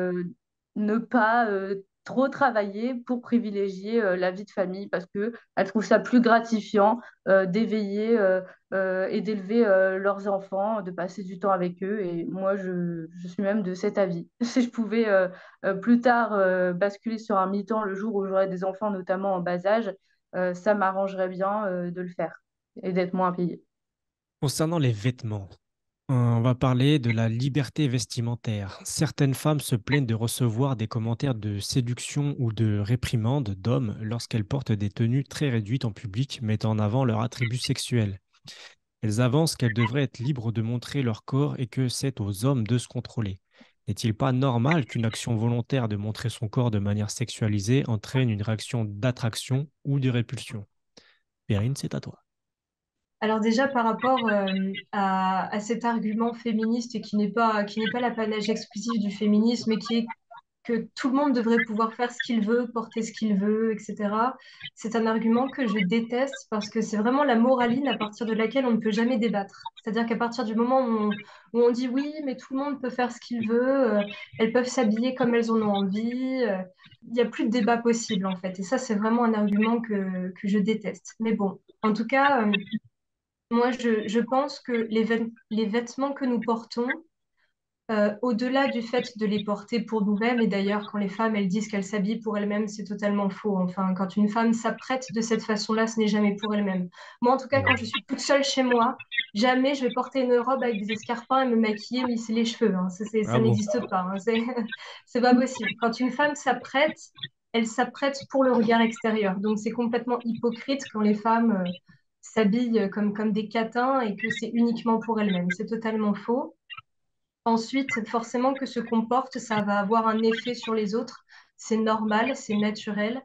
ne pas trop travailler pour privilégier la vie de famille parce qu'elles trouvent ça plus gratifiant d'éveiller et d'élever leurs enfants, de passer du temps avec eux. Et moi, je suis même de cet avis. Si je pouvais plus tard basculer sur un mi-temps le jour où j'aurais des enfants, notamment en bas âge, ça m'arrangerait bien de le faire et d'être moins payée. Concernant les vêtements, on va parler de la liberté vestimentaire. Certaines femmes se plaignent de recevoir des commentaires de séduction ou de réprimande d'hommes lorsqu'elles portent des tenues très réduites en public, mettant en avant leurs attributs sexuels. Elles avancent qu'elles devraient être libres de montrer leur corps et que c'est aux hommes de se contrôler. N'est-il pas normal qu'une action volontaire de montrer son corps de manière sexualisée entraîne une réaction d'attraction ou de répulsion? Perrine, c'est à toi. Alors déjà par rapport à cet argument féministe qui n'est pas l'apanage exclusif du féminisme, mais qui est que tout le monde devrait pouvoir faire ce qu'il veut, porter ce qu'il veut, etc. C'est un argument que je déteste parce que c'est vraiment la moraline à partir de laquelle on ne peut jamais débattre. C'est-à-dire qu'à partir du moment où on dit oui, mais tout le monde peut faire ce qu'il veut, elles peuvent s'habiller comme elles en ont envie, il n'y a plus de débat possible en fait. Et ça, c'est vraiment un argument que je déteste. Mais bon, en tout cas, moi, je pense que les vêtements que nous portons, au-delà du fait de les porter pour nous-mêmes, et d'ailleurs, quand les femmes, elles disent qu'elles s'habillent pour elles-mêmes, c'est totalement faux. Enfin, quand une femme s'apprête de cette façon-là, ce n'est jamais pour elle-même. Moi, en tout cas, quand je suis toute seule chez moi, jamais je vais porter une robe avec des escarpins et me maquiller, me lisser les cheveux, hein. Ça Ah bon? n'existe pas, hein. C'est pas possible. Quand une femme s'apprête, elle s'apprête pour le regard extérieur. Donc, c'est complètement hypocrite quand les femmes s'habillent comme des catins et que c'est uniquement pour elles-mêmes. C'est totalement faux. ensuite, forcément que se comporte, ça va avoir un effet sur les autres. C'est normal, c'est naturel.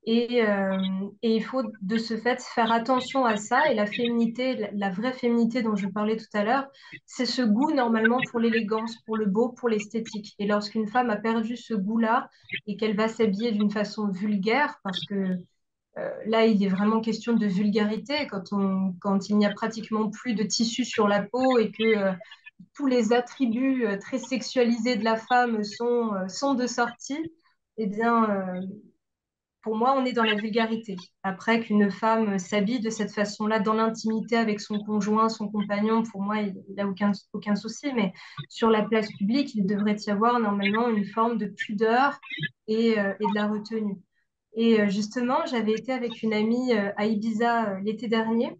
Et il faut de ce fait faire attention à ça. Et la féminité, la vraie féminité dont je parlais tout à l'heure, c'est ce goût normalement pour l'élégance, pour le beau, pour l'esthétique. Et lorsqu'une femme a perdu ce goût-là et qu'elle va s'habiller d'une façon vulgaire, parce que là, il est vraiment question de vulgarité quand il n'y a pratiquement plus de tissu sur la peau et que tous les attributs très sexualisés de la femme sont de sortie, eh bien, pour moi, on est dans la vulgarité. Après, qu'une femme s'habille de cette façon-là dans l'intimité avec son conjoint, son compagnon, pour moi, il n'a aucun souci. Mais sur la place publique, il devrait y avoir normalement une forme de pudeur et de la retenue. Et justement, j'avais été avec une amie à Ibiza l'été dernier.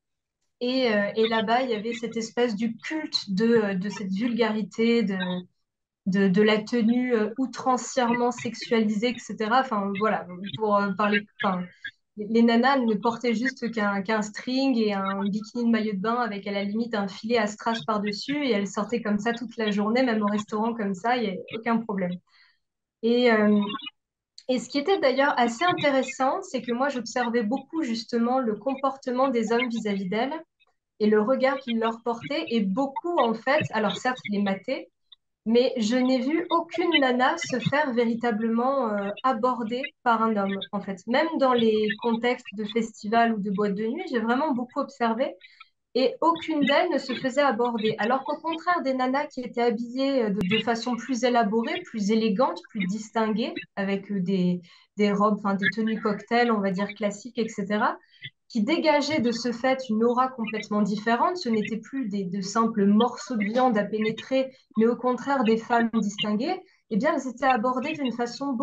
Et là-bas, il y avait cette espèce du culte de cette vulgarité, de la tenue outrancièrement sexualisée, etc. Enfin, voilà, pour parler. Enfin, les nanas ne portaient juste qu'un string et un bikini de maillot de bain avec à la limite un filet à strass par-dessus et elles sortaient comme ça toute la journée, même au restaurant comme ça, il n'y a aucun problème. Et, euh, et ce qui était d'ailleurs assez intéressant, c'est que moi, j'observais beaucoup justement le comportement des hommes vis-à-vis d'elles et le regard qu'ils leur portaient. Et beaucoup, en fait, alors certes, les mataient, mais je n'ai vu aucune nana se faire véritablement aborder par un homme, en fait. Même dans les contextes de festivals ou de boîtes de nuit, j'ai vraiment beaucoup observé et aucune d'elles ne se faisait aborder. Alors qu'au contraire, des nanas qui étaient habillées de façon plus élaborée, plus élégante, plus distinguée, avec des robes, enfin des tenues cocktails, on va dire classiques, etc., qui dégageaient de ce fait une aura complètement différente. Ce n'étaient plus de simples morceaux de viande à pénétrer, mais au contraire des femmes distinguées. Eh bien, elles étaient abordées d'une façon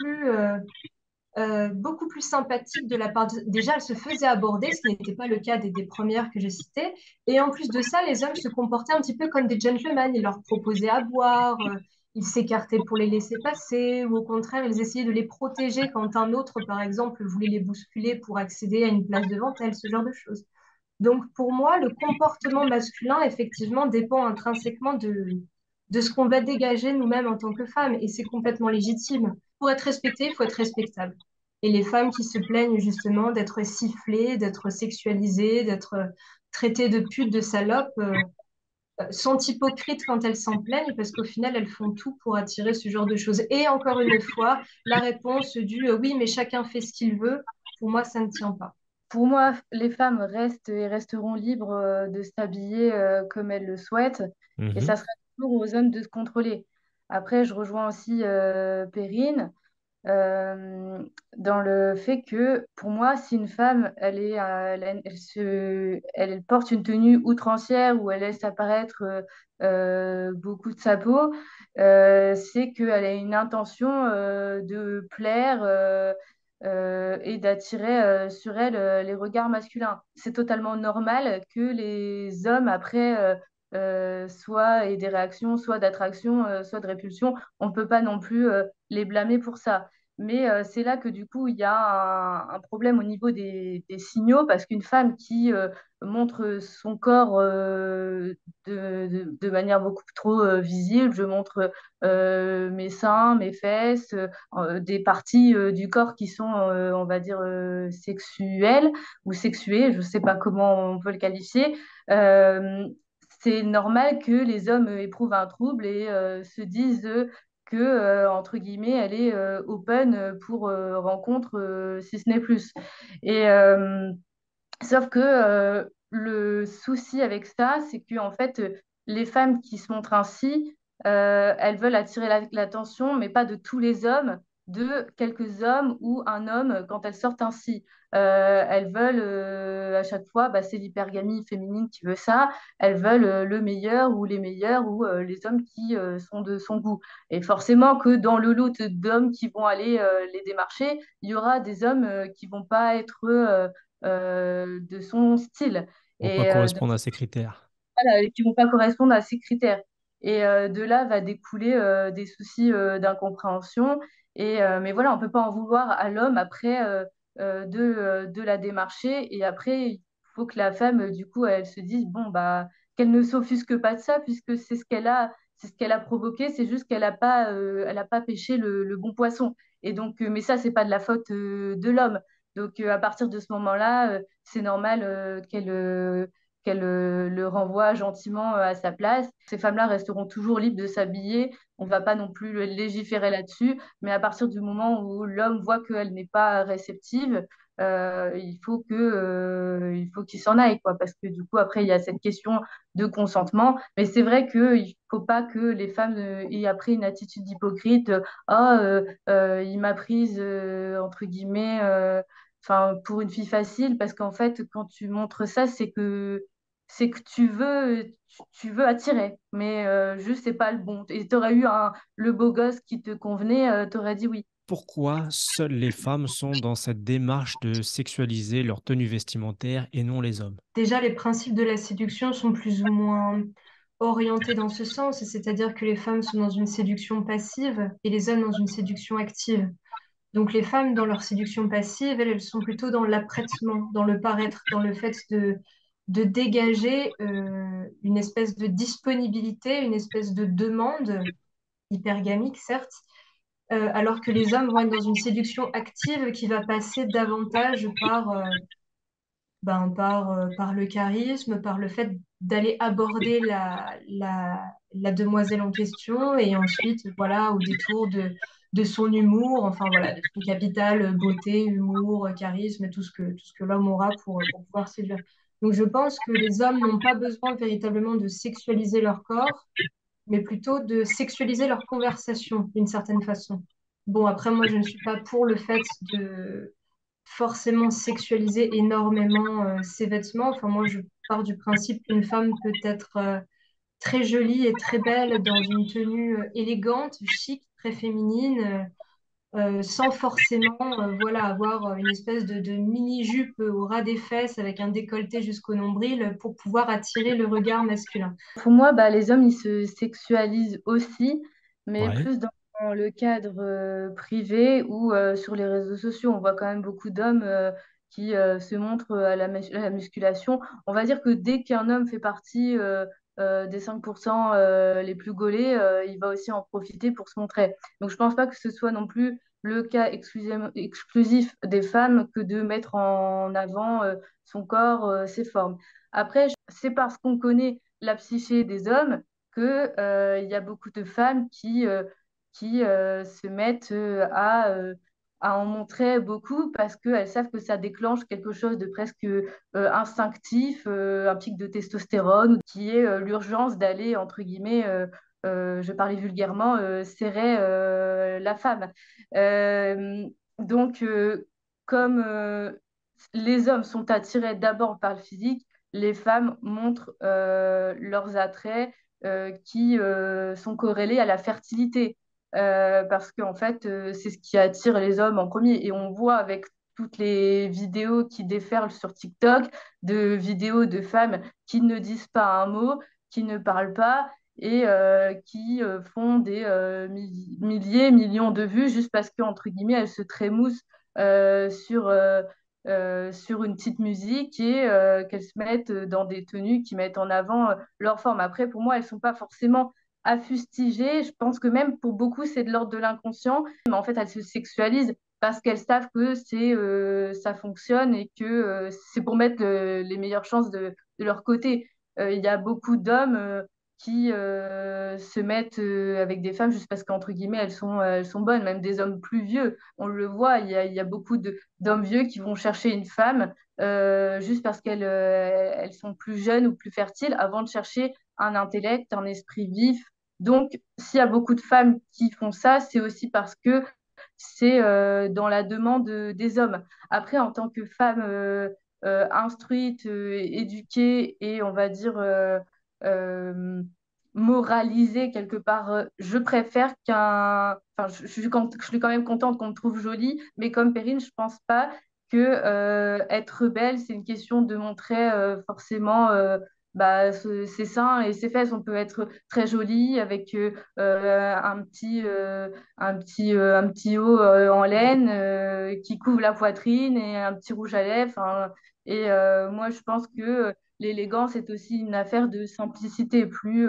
beaucoup plus sympathique de la part déjà, elle se faisait aborder, ce qui n'était pas le cas des premières que j'ai citées. Et en plus de ça, les hommes se comportaient un petit peu comme des gentlemen. Ils leur proposaient à boire, ils s'écartaient pour les laisser passer, ou au contraire, ils essayaient de les protéger quand un autre, par exemple, voulait les bousculer pour accéder à une place devant elle, ce genre de choses. Donc, pour moi, le comportement masculin, effectivement, dépend intrinsèquement de ce qu'on va dégager nous-mêmes en tant que femmes. Et c'est complètement légitime. Pour être respecté, il faut être respectable. Et les femmes qui se plaignent justement d'être sifflées, d'être sexualisées, d'être traitées de putes, de salopes, sont hypocrites quand elles s'en plaignent parce qu'au final, elles font tout pour attirer ce genre de choses. Et encore une fois, la réponse du oui, mais chacun fait ce qu'il veut, pour moi, ça ne tient pas. Pour moi, les femmes restent et resteront libres de s'habiller comme elles le souhaitent, et ça Mhm. sera toujours aux hommes de se contrôler. Après, je rejoins aussi Perrine euh, dans le fait que, pour moi, si une femme, elle porte une tenue outrancière où elle laisse apparaître beaucoup de sa peau, c'est qu'elle a une intention de plaire. Et d'attirer sur elle les regards masculins. C'est totalement normal que les hommes, après, soit aient des réactions, soit d'attraction, soit de répulsion. On ne peut pas non plus les blâmer pour ça. Mais c'est là que du coup, il y a un problème au niveau des signaux, parce qu'une femme qui montre son corps de manière beaucoup trop visible, je montre mes seins, mes fesses, des parties du corps qui sont, on va dire, sexuelles ou sexuées, je ne sais pas comment on peut le qualifier. Euh, c'est normal que les hommes éprouvent un trouble et se disent que, entre guillemets, elle est open pour rencontre, si ce n'est plus. Et sauf que le souci avec ça, c'est que en fait, les femmes qui se montrent ainsi, elles veulent attirer l'attention, mais pas de tous les hommes, de quelques hommes ou un homme quand elles sortent ainsi. Elles veulent à chaque fois, bah, c'est l'hypergamie féminine qui veut ça. Elles veulent le meilleur ou les meilleurs ou les hommes qui sont de son goût. Et forcément que dans le lot d'hommes qui vont aller les démarcher, il y aura des hommes qui vont pas être de son style Pour pas et correspondre à ces critères. voilà, qui vont pas correspondre à ces critères. Et de là va découler des soucis d'incompréhension. Mais voilà, on peut pas en vouloir à l'homme après de la démarcher. Et après, il faut que la femme, du coup, elle se dise, bon, bah, qu'elle ne s'offusque pas de ça, puisque c'est ce qu'elle a, c'est ce qu'elle a provoqué, c'est juste qu'elle a pas pêché le bon poisson. Et donc, mais ça, c'est pas de la faute de l'homme. Donc, à partir de ce moment-là, c'est normal qu'elle le renvoie gentiment à sa place. Ces femmes-là resteront toujours libres de s'habiller. On ne va pas non plus légiférer là-dessus. Mais à partir du moment où l'homme voit qu'elle n'est pas réceptive, il faut qu'il s'en aille, quoi. Parce que du coup, après, il y a cette question de consentement. Mais c'est vrai qu'il ne faut pas que les femmes aient après une attitude hypocrite. Ah, il m'a prise, entre guillemets, enfin, pour une fille facile, parce qu'en fait, quand tu montres ça, c'est que tu veux attirer, mais juste, c'est pas le bon. Et tu aurais eu le beau gosse qui te convenait, tu aurais dit oui. Pourquoi seules les femmes sont dans cette démarche de sexualiser leur tenue vestimentaire et non les hommes? Déjà, les principes de la séduction sont plus ou moins orientés dans ce sens, c'est-à-dire que les femmes sont dans une séduction passive et les hommes dans une séduction active. Donc les femmes, dans leur séduction passive, elles sont plutôt dans l'apprêtement, dans le paraître, dans le fait de dégager une espèce de disponibilité, une espèce de demande, hypergamique certes, alors que les hommes vont être dans une séduction active qui va passer davantage par le charisme, par le fait d'aller aborder la demoiselle en question et ensuite, voilà, au détour de son humour, enfin voilà, de son capital, beauté, humour, charisme, tout ce que l'homme aura pour pouvoir séduire. Donc je pense que les hommes n'ont pas besoin véritablement de sexualiser leur corps, mais plutôt de sexualiser leur conversation d'une certaine façon. Bon, après, moi, je ne suis pas pour le fait de forcément sexualiser énormément ses vêtements. Enfin, moi, je pars du principe qu'une femme peut être très jolie et très belle dans une tenue élégante, chic, très féminine, sans forcément voilà, avoir une espèce de mini-jupe au ras des fesses avec un décolleté jusqu'au nombril pour pouvoir attirer le regard masculin. Pour moi, bah, les hommes, ils se sexualisent aussi, mais Ouais. plus dans le cadre privé ou sur les réseaux sociaux. On voit quand même beaucoup d'hommes qui se montrent à la musculation. On va dire que dès qu'un homme fait partie des 5% les plus gaulés, il va aussi en profiter pour se montrer. Donc, je pense pas que ce soit non plus le cas exclusif des femmes que de mettre en avant son corps, ses formes. Après, c'est parce qu'on connaît la psyché des hommes que, il y a beaucoup de femmes qui se mettent à en montrer beaucoup parce qu'elles savent que ça déclenche quelque chose de presque instinctif, un pic de testostérone, qui est l'urgence d'aller, entre guillemets, je parlais vulgairement, serrer la femme. Euh, donc, comme les hommes sont attirés d'abord par le physique, les femmes montrent leurs attraits qui sont corrélés à la fertilité. Parce qu'en fait, c'est ce qui attire les hommes en premier. Et on voit avec toutes les vidéos qui déferlent sur TikTok, de vidéos de femmes qui ne disent pas un mot, qui ne parlent pas et qui font des milliers, millions de vues juste parce qu'entre guillemets, elles se trémoussent sur une petite musique et qu'elles se mettent dans des tenues qui mettent en avant leur forme. Après, pour moi, elles ne sont pas forcément à fustiger. Je pense que même pour beaucoup, c'est de l'ordre de l'inconscient. Mais en fait, elles se sexualisent parce qu'elles savent que ça fonctionne et que c'est pour mettre les meilleures chances de leur côté. Il y a beaucoup d'hommes qui se mettent avec des femmes juste parce qu'entre guillemets, elles sont bonnes, même des hommes plus vieux. On le voit, il y a beaucoup d'hommes vieux qui vont chercher une femme juste parce elles sont plus jeunes ou plus fertiles avant de chercher un intellect, un esprit vif. Donc, s'il y a beaucoup de femmes qui font ça, c'est aussi parce que c'est dans la demande des hommes. Après, en tant que femme instruite, éduquée et on va dire euh, moralisée quelque part, je préfère Enfin, je suis quand même contente qu'on me trouve jolie, mais comme Perrine, je pense pas que être belle, c'est une question de montrer forcément ses seins et ses fesses. On peut être très jolie avec un petit haut en laine qui couvre la poitrine et un petit rouge à lèvres. Enfin, et moi, je pense que l'élégance est aussi une affaire de simplicité.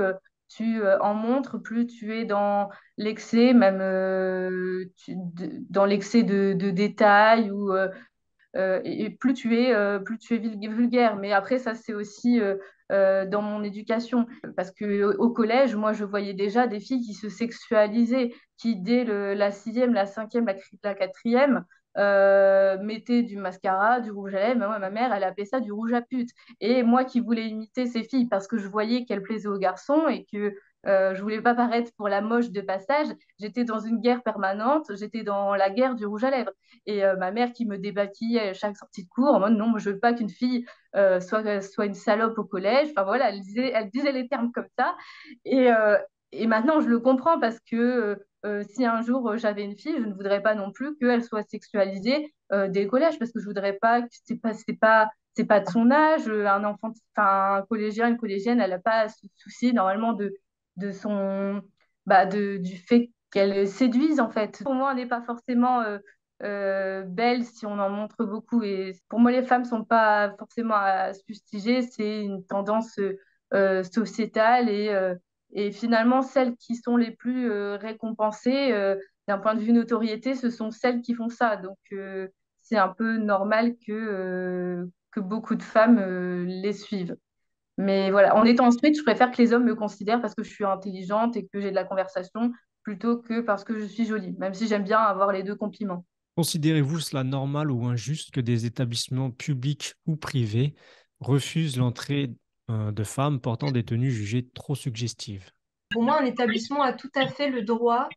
tu en montres, plus tu es dans l'excès, même dans l'excès de détails et plus tu es vulgaire. Mais après, ça, c'est aussi dans mon éducation. Parce que au collège, moi, je voyais déjà des filles qui se sexualisaient, qui, dès la sixième, la cinquième, la quatrième, mettaient du mascara, du rouge à lèvres. Moi, ma mère, elle appelait ça du rouge à pute. Et moi qui voulais imiter ces filles parce que je voyais qu'elles plaisaient aux garçons et que je voulais pas paraître pour la moche de passage, j'étais dans une guerre permanente, j'étais dans la guerre du rouge à lèvres. Et ma mère qui me débâquillait à chaque sortie de cours en mode non, moi, je veux pas qu'une fille soit une salope au collège. Enfin voilà, elle disait les termes comme ça. Et, euh, et maintenant, je le comprends parce que si un jour j'avais une fille, je ne voudrais pas non plus qu'elle soit sexualisée dès le collège parce que je voudrais pas que c'est pas de son âge. Un enfant, enfin un collégien, une collégienne, elle n'a pas à se soucier normalement de son, du fait qu'elle séduise en fait. Pour moi, on n'est pas forcément belle si on en montre beaucoup. Et pour moi, les femmes sont pas forcément à se fustiger, c'est une tendance sociétale et finalement, celles qui sont les plus récompensées d'un point de vue notoriété, ce sont celles qui font ça. Donc, c'est un peu normal que beaucoup de femmes les suivent. Mais voilà, en étant instruite, je préfère que les hommes me considèrent parce que je suis intelligente et que j'ai de la conversation plutôt que parce que je suis jolie, même si j'aime bien avoir les deux compliments. Considérez-vous cela normal ou injuste que des établissements publics ou privés refusent l'entrée de femmes portant des tenues jugées trop suggestives? Pour moi, un établissement a tout à fait le droit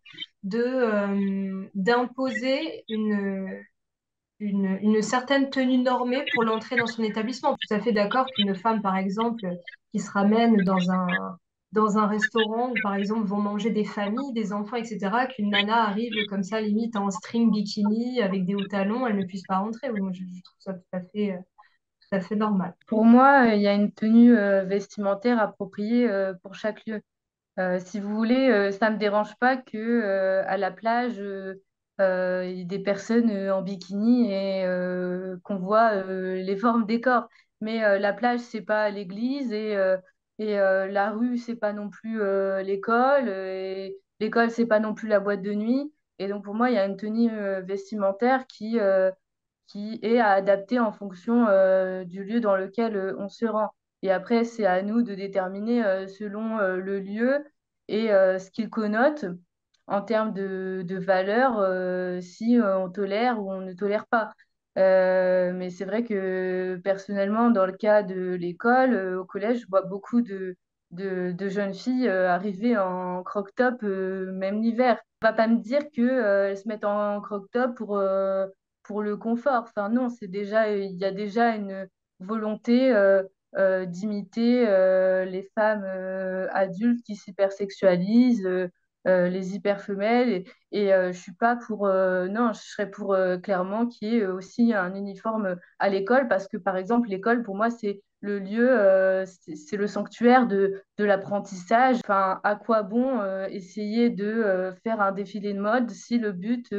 d'imposer une certaine tenue normée pour l'entrée dans son établissement. Tout à fait d'accord qu'une femme, par exemple, qui se ramène dans un restaurant où, par exemple, vont manger des familles, des enfants, etc., qu'une nana arrive comme ça, limite en string bikini avec des hauts talons, elle ne puisse pas rentrer. Oui, moi, je trouve ça tout à fait normal. Pour moi, il y a une tenue vestimentaire appropriée pour chaque lieu. Si vous voulez, ça ne me dérange pas que à la plage, il y ait des personnes en bikini et qu'on voit les formes des corps. Mais la plage, c'est pas l'église et la rue, c'est pas non plus l'école et l'école, c'est pas non plus la boîte de nuit. Et donc pour moi, il y a une tenue vestimentaire qui est à adapter en fonction du lieu dans lequel on se rend. Et après, c'est à nous de déterminer selon le lieu et ce qu'il connote en termes de valeur, si on tolère ou on ne tolère pas. Mais c'est vrai que personnellement, dans le cas de l'école, au collège, je vois beaucoup de jeunes filles arriver en croc-top, même l'hiver. On va pas me dire qu'elles se mettent en croc-top pour le confort. Enfin, non, il y a déjà une volonté d'imiter les femmes adultes qui s'hypersexualisent, les hyperfemelles. Je suis pas pour. Non, je serais pour clairement qu'il y ait aussi un uniforme à l'école parce que, par exemple, l'école, pour moi, c'est le lieu, c'est le sanctuaire de l'apprentissage. Enfin, à quoi bon essayer de faire un défilé de mode si le but,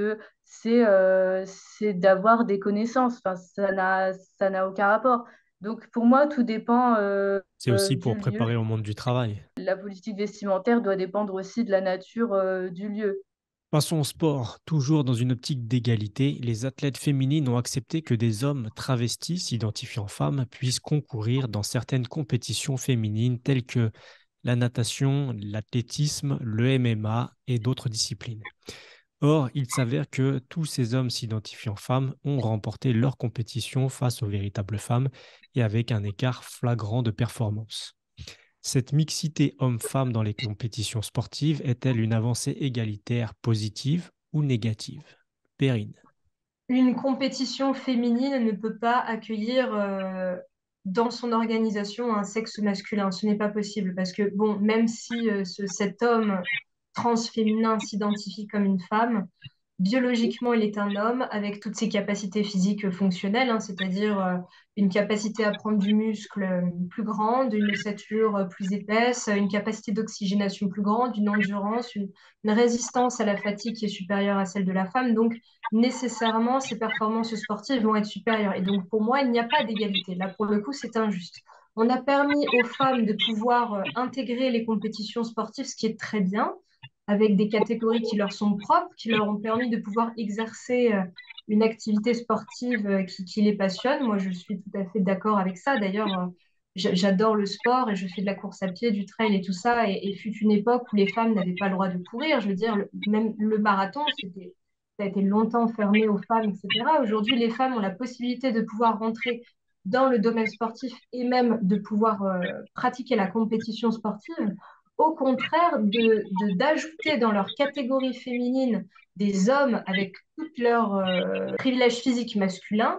c'est d'avoir des connaissances. Enfin, ça n'a aucun rapport. Donc pour moi, tout dépend C'est aussi du pour lieu. préparer au monde du travail. La politique vestimentaire doit dépendre aussi de la nature du lieu. Passons au sport. Toujours dans une optique d'égalité, les athlètes féminines ont accepté que des hommes travestis s'identifiant femmes puissent concourir dans certaines compétitions féminines telles que la natation, l'athlétisme, le MMA et d'autres disciplines. Or, il s'avère que tous ces hommes s'identifiant femmes ont remporté leur compétition face aux véritables femmes et avec un écart flagrant de performance. Cette mixité homme-femme dans les compétitions sportives est-elle une avancée égalitaire positive ou négative? Perrine. Une compétition féminine ne peut pas accueillir dans son organisation un sexe masculin. Ce n'est pas possible parce que, bon, même si cet homme transféminin s'identifie comme une femme, biologiquement, il est un homme avec toutes ses capacités physiques fonctionnelles, hein, c'est-à-dire une capacité à prendre du muscle plus grande, une ossature plus épaisse, une capacité d'oxygénation plus grande, une endurance, une résistance à la fatigue qui est supérieure à celle de la femme. Donc, nécessairement, ses performances sportives vont être supérieures. Et donc, pour moi, il n'y a pas d'égalité. Là, pour le coup, c'est injuste. On a permis aux femmes de pouvoir intégrer les compétitions sportives, ce qui est très bien, avec des catégories qui leur sont propres, qui leur ont permis de pouvoir exercer une activité sportive qui les passionne. Moi, je suis tout à fait d'accord avec ça. D'ailleurs, j'adore le sport et je fais de la course à pied, du trail et tout ça. Et fut une époque où les femmes n'avaient pas le droit de courir. Je veux dire, même le marathon, ça a été longtemps fermé aux femmes, etc. Aujourd'hui, les femmes ont la possibilité de pouvoir rentrer dans le domaine sportif et même de pouvoir pratiquer la compétition sportive. Au contraire, d'ajouter dans leur catégorie féminine des hommes avec tous leurs privilèges physiques masculins,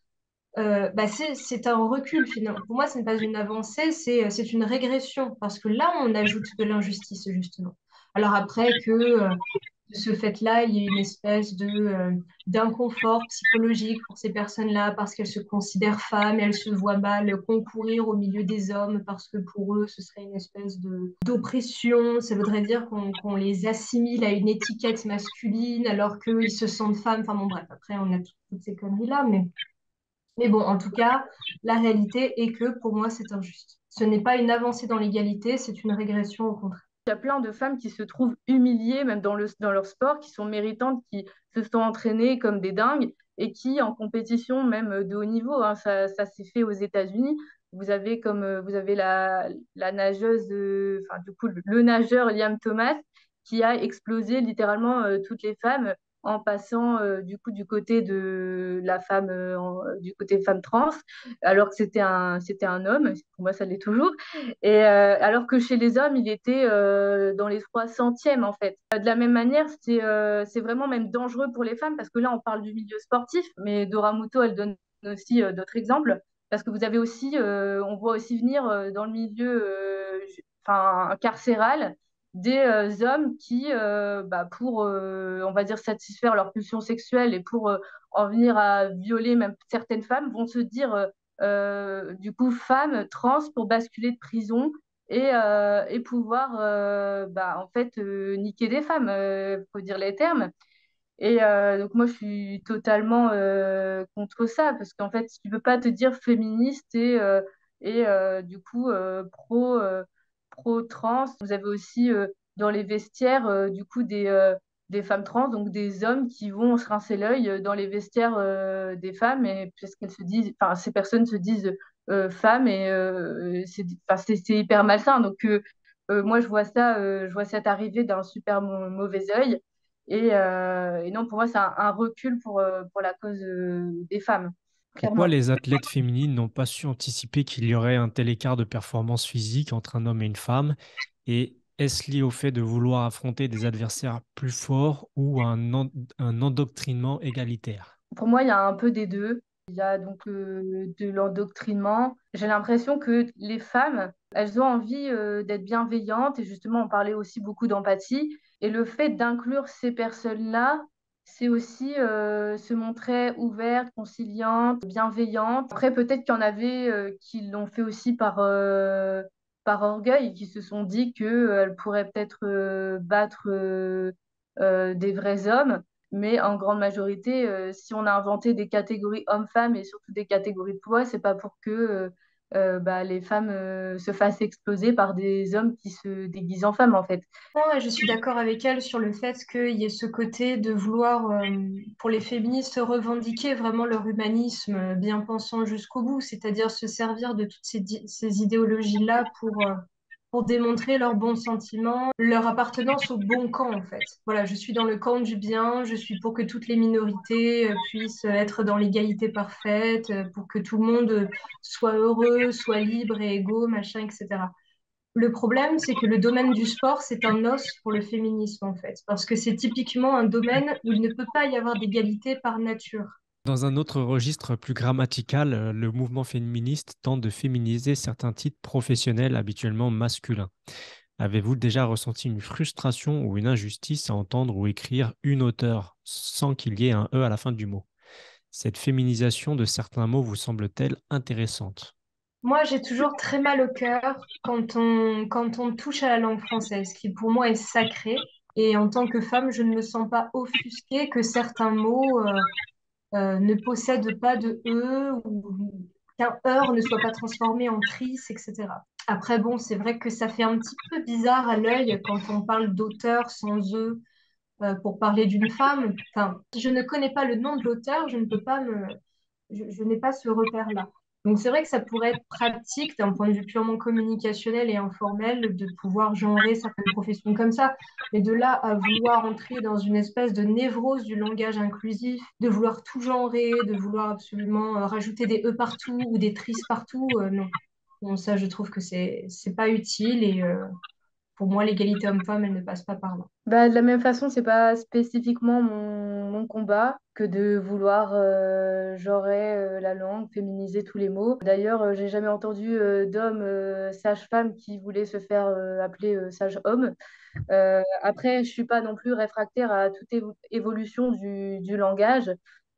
bah c'est un recul finalement. Pour moi, ce n'est pas une avancée, c'est une régression parce que là, on ajoute de l'injustice justement. Alors après que de ce fait-là, il y a une espèce d'inconfort psychologique pour ces personnes-là parce qu'elles se considèrent femmes, elles se voient mal concourir au milieu des hommes parce que pour eux, ce serait une espèce de d'oppression. Ça voudrait dire qu'on les assimile à une étiquette masculine alors qu'ils se sentent femmes. Enfin bon, bref, après, on a toutes ces conneries-là, mais bon, en tout cas, la réalité est que pour moi, c'est injuste. Ce n'est pas une avancée dans l'égalité, c'est une régression au contraire. Il y a plein de femmes qui se trouvent humiliées, même dans leur sport, qui sont méritantes, qui se sont entraînées comme des dingues et qui, en compétition, même de haut niveau, hein, ça s'est fait aux États-Unis. Vous avez la nageuse, enfin, du coup, le nageur Liam Thomas qui a explosé littéralement toutes les femmes en passant du coup du côté de la femme, du côté femme trans, alors que c'était un homme. Pour moi, ça l'est toujours. Et alors que chez les hommes, il était dans les 300e en fait. De la même manière, c'est vraiment même dangereux pour les femmes parce que là, on parle du milieu sportif, mais Dora Muto, elle donne aussi d'autres exemples. Parce que vous avez aussi, on voit aussi venir dans le milieu enfin, carcéral des hommes qui, bah, pour, on va dire, satisfaire leur pulsion sexuelle et pour en venir à violer même certaines femmes, vont se dire du coup femmes trans pour basculer de prison et pouvoir bah, en fait niquer des femmes, faut dire les termes. Et donc moi je suis totalement contre ça parce qu'en fait tu peux pas te dire féministe et du coup pro trans. Vous avez aussi dans les vestiaires du coup des femmes trans, donc des hommes qui vont se rincer l'œil dans les vestiaires des femmes et parce qu'elles se disent, enfin ces personnes se disent femmes et enfin, c'est hyper malsain. Donc moi je vois ça arriver d'un super mauvais œil. Et non, pour moi, c'est un recul pour la cause des femmes, Pourquoi clairement. les athlètes féminines n'ont pas su anticiper qu'il y aurait un tel écart de performance physique entre un homme et une femme? Et est-ce lié au fait de vouloir affronter des adversaires plus forts ou un endoctrinement égalitaire? Pour moi, il y a un peu des deux. Il y a donc de l'endoctrinement. J'ai l'impression que les femmes, elles ont envie d'être bienveillantes et justement, on parlait aussi beaucoup d'empathie. Et le fait d'inclure ces personnes-là, c'est aussi se montrer ouverte, conciliante, bienveillante. Après, peut-être qu'il y en avait qui l'ont fait aussi par orgueil, qui se sont dit qu'elles pourraient peut-être battre des vrais hommes. Mais en grande majorité, si on a inventé des catégories hommes-femmes et surtout des catégories de poids, c'est pas pour que bah, les femmes se fassent exploser par des hommes qui se déguisent en femmes, en fait. Ouais, je suis d'accord avec elle sur le fait qu'il y ait ce côté de vouloir, pour les féministes, revendiquer vraiment leur humanisme bien pensant jusqu'au bout, c'est-à-dire se servir de toutes ces idéologies-là pour démontrer leurs bons sentiments, leur appartenance au bon camp, en fait. Voilà, je suis dans le camp du bien, je suis pour que toutes les minorités puissent être dans l'égalité parfaite, pour que tout le monde soit heureux, soit libre et égaux, machin, etc. Le problème, c'est que le domaine du sport, c'est un os pour le féminisme, en fait, parce que c'est typiquement un domaine où il ne peut pas y avoir d'égalité par nature. Dans un autre registre plus grammatical, le mouvement féministe tente de féminiser certains titres professionnels habituellement masculins. Avez-vous déjà ressenti une frustration ou une injustice à entendre ou écrire une auteure sans qu'il y ait un E à la fin du mot? Cette féminisation de certains mots vous semble-t-elle intéressante? Moi, j'ai toujours très mal au cœur quand on touche à la langue française, qui pour moi est sacrée. Et en tant que femme, je ne me sens pas offusquée que certains mots ne possèdent pas de E qu'un heure ne soit pas transformé en tris, etc. Après, bon, c'est vrai que ça fait un petit peu bizarre à l'œil quand on parle d'auteur sans eux pour parler d'une femme. Enfin, si je ne connais pas le nom de l'auteur, je ne peux pas je n'ai pas ce repère-là. Donc c'est vrai que ça pourrait être pratique d'un point de vue purement communicationnel et informel de pouvoir genrer certaines professions comme ça. Mais de là à vouloir entrer dans une espèce de névrose du langage inclusif, de vouloir tout genrer, de vouloir absolument rajouter des e partout ou des tris partout, non. Bon, ça, je trouve que c'est pas utile et pour moi, l'égalité homme-femme, elle ne passe pas par là. Bah, de la même façon, c'est pas spécifiquement mon combat que de vouloir genrer la langue, féminiser tous les mots. D'ailleurs, j'ai jamais entendu d'homme sage-femme qui voulait se faire appeler sage-homme. Après, je suis pas non plus réfractaire à toute évolution du langage.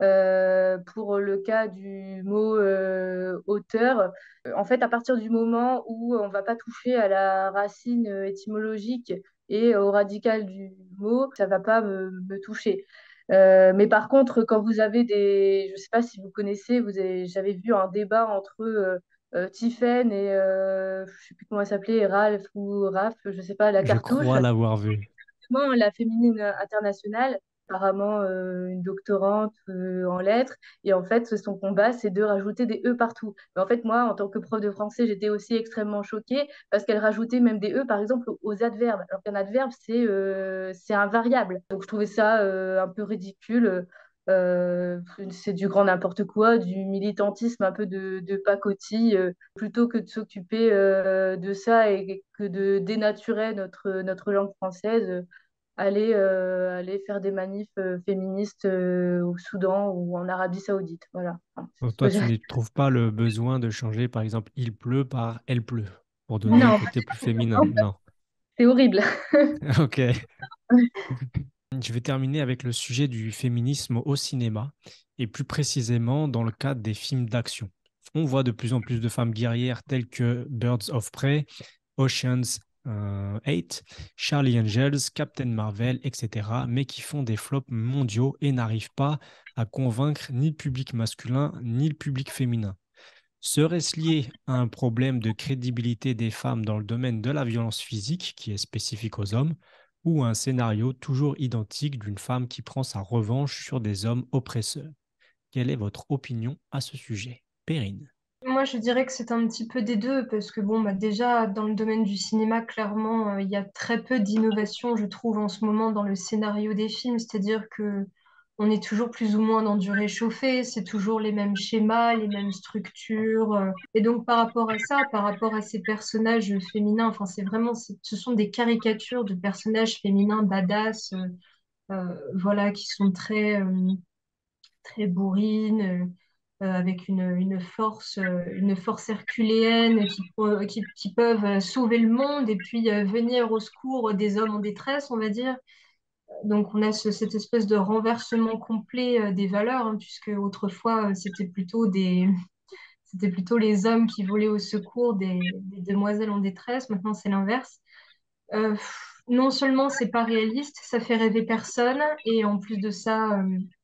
Pour le cas du mot auteur, en fait, à partir du moment où on va pas toucher à la racine étymologique et au radical du mot, ça va pas me toucher. Mais par contre, quand vous avez je sais pas si vous connaissez, j'avais vu un débat entre Tiffen et je sais plus comment elle s'appelait, Ralph ou Raph, je sais pas, la Je cartouche, crois l'avoir vu. la féminine internationale, apparemment une doctorante en lettres. Et en fait, son combat, c'est de rajouter des E partout. Mais en fait, moi, en tant que prof de français, j'étais aussi extrêmement choquée parce qu'elle rajoutait même des E, par exemple, aux adverbes. Alors qu'un adverbe, c'est un variable. Donc, je trouvais ça un peu ridicule. C'est du grand n'importe quoi, du militantisme un peu de pacotille, plutôt que de s'occuper de ça et que de dénaturer notre langue française, aller faire des manifs féministes au Soudan ou en Arabie Saoudite. Voilà. Enfin, c'est Donc ce que toi, j'ai. tu ne trouves pas le besoin de changer, par exemple, il pleut par elle pleut, pour donner un Non, côté plus féminin. Non. c'est horrible. Ok. Je vais terminer avec le sujet du féminisme au cinéma, et plus précisément dans le cadre des films d'action. On voit de plus en plus de femmes guerrières telles que Birds of Prey, Ocean's 8, Charlie Angels, Captain Marvel, etc., mais qui font des flops mondiaux et n'arrivent pas à convaincre ni le public masculin ni le public féminin. Serait-ce lié à un problème de crédibilité des femmes dans le domaine de la violence physique, qui est spécifique aux hommes, ou à un scénario toujours identique d'une femme qui prend sa revanche sur des hommes oppresseurs? Quelle est votre opinion à ce sujet? Perrine. Moi, je dirais que c'est un petit peu des deux, parce que bon, bah, déjà, dans le domaine du cinéma, clairement, il y a très peu d'innovation, je trouve, en ce moment dans le scénario des films, c'est-à-dire que on est toujours plus ou moins dans du réchauffé, c'est toujours les mêmes schémas, les mêmes structures. Et donc, par rapport à ça, par rapport à ces personnages féminins, enfin, ce sont des caricatures de personnages féminins badass, voilà, qui sont très bourrines, avec une force herculéenne qui peuvent sauver le monde et puis venir au secours des hommes en détresse, on va dire. Donc on a cette espèce de renversement complet des valeurs, hein, puisque autrefois c'était plutôt les hommes qui volaient au secours des demoiselles en détresse. Maintenant c'est l'inverse. Non seulement c'est pas réaliste, ça fait rêver personne, et en plus de ça,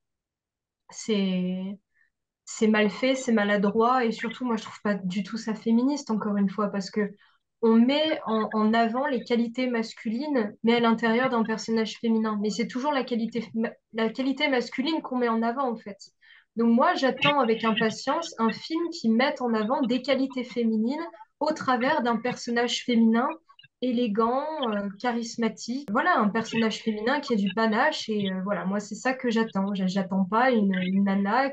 c'est c'est mal fait, c'est maladroit et surtout, moi, je trouve pas du tout ça féministe, encore une fois, parce que on met en avant les qualités masculines, mais à l'intérieur d'un personnage féminin. Mais c'est toujours la qualité masculine qu'on met en avant, en fait. Donc moi, j'attends avec impatience un film qui mette en avant des qualités féminines au travers d'un personnage féminin élégant, charismatique. Voilà, un personnage féminin qui a du panache et voilà, moi, c'est ça que j'attends. J'attends pas une nana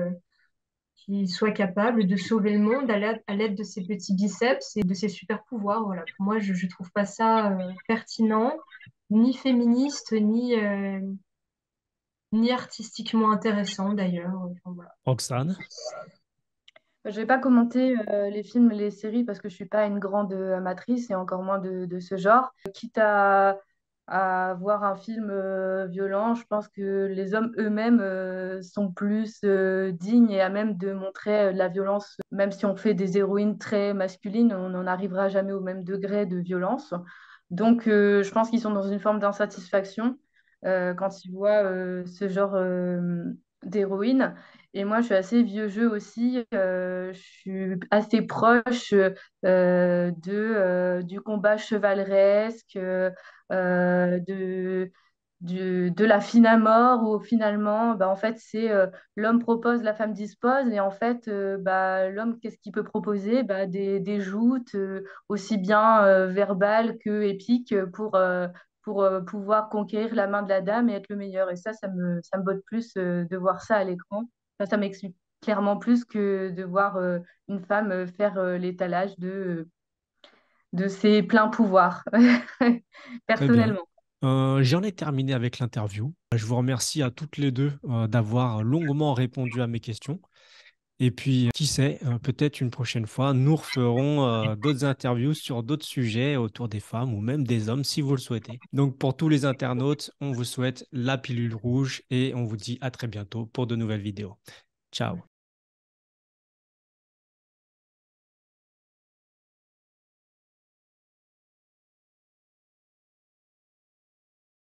qui soit capable de sauver le monde à l'aide de ses petits biceps et de ses super pouvoirs. Voilà. Pour moi, je ne trouve pas ça pertinent, ni féministe, ni artistiquement intéressant d'ailleurs. Enfin, voilà. Roxane? Je vais pas commenter les films et les séries parce que je suis pas une grande amatrice et encore moins de ce genre. Quitte à voir un film violent, je pense que les hommes eux-mêmes sont plus dignes et à même de montrer la violence. Même si on fait des héroïnes très masculines, on n'en arrivera jamais au même degré de violence. Donc, je pense qu'ils sont dans une forme d'insatisfaction quand ils voient ce genre d'héroïne. Et moi, je suis assez vieux jeu aussi. Je suis assez proche du combat chevaleresque, de la fine à mort, où finalement, bah, en fait, c'est l'homme propose, la femme dispose. Et en fait, bah, l'homme, qu'est-ce qu'il peut proposer? Bah, des joutes, aussi bien verbales que épiques, pour pouvoir conquérir la main de la dame et être le meilleur. Et ça me botte plus de voir ça à l'écran. Enfin, ça m'explique clairement plus que de voir une femme faire l'étalage de ses pleins pouvoirs, Très bien. personnellement. J'en ai terminé avec l'interview. Je vous remercie à toutes les deux d'avoir longuement répondu à mes questions. Et puis, qui sait, peut-être une prochaine fois, nous referons d'autres interviews sur d'autres sujets autour des femmes ou même des hommes si vous le souhaitez. Donc, pour tous les internautes, on vous souhaite la pilule rouge et on vous dit à très bientôt pour de nouvelles vidéos. Ciao.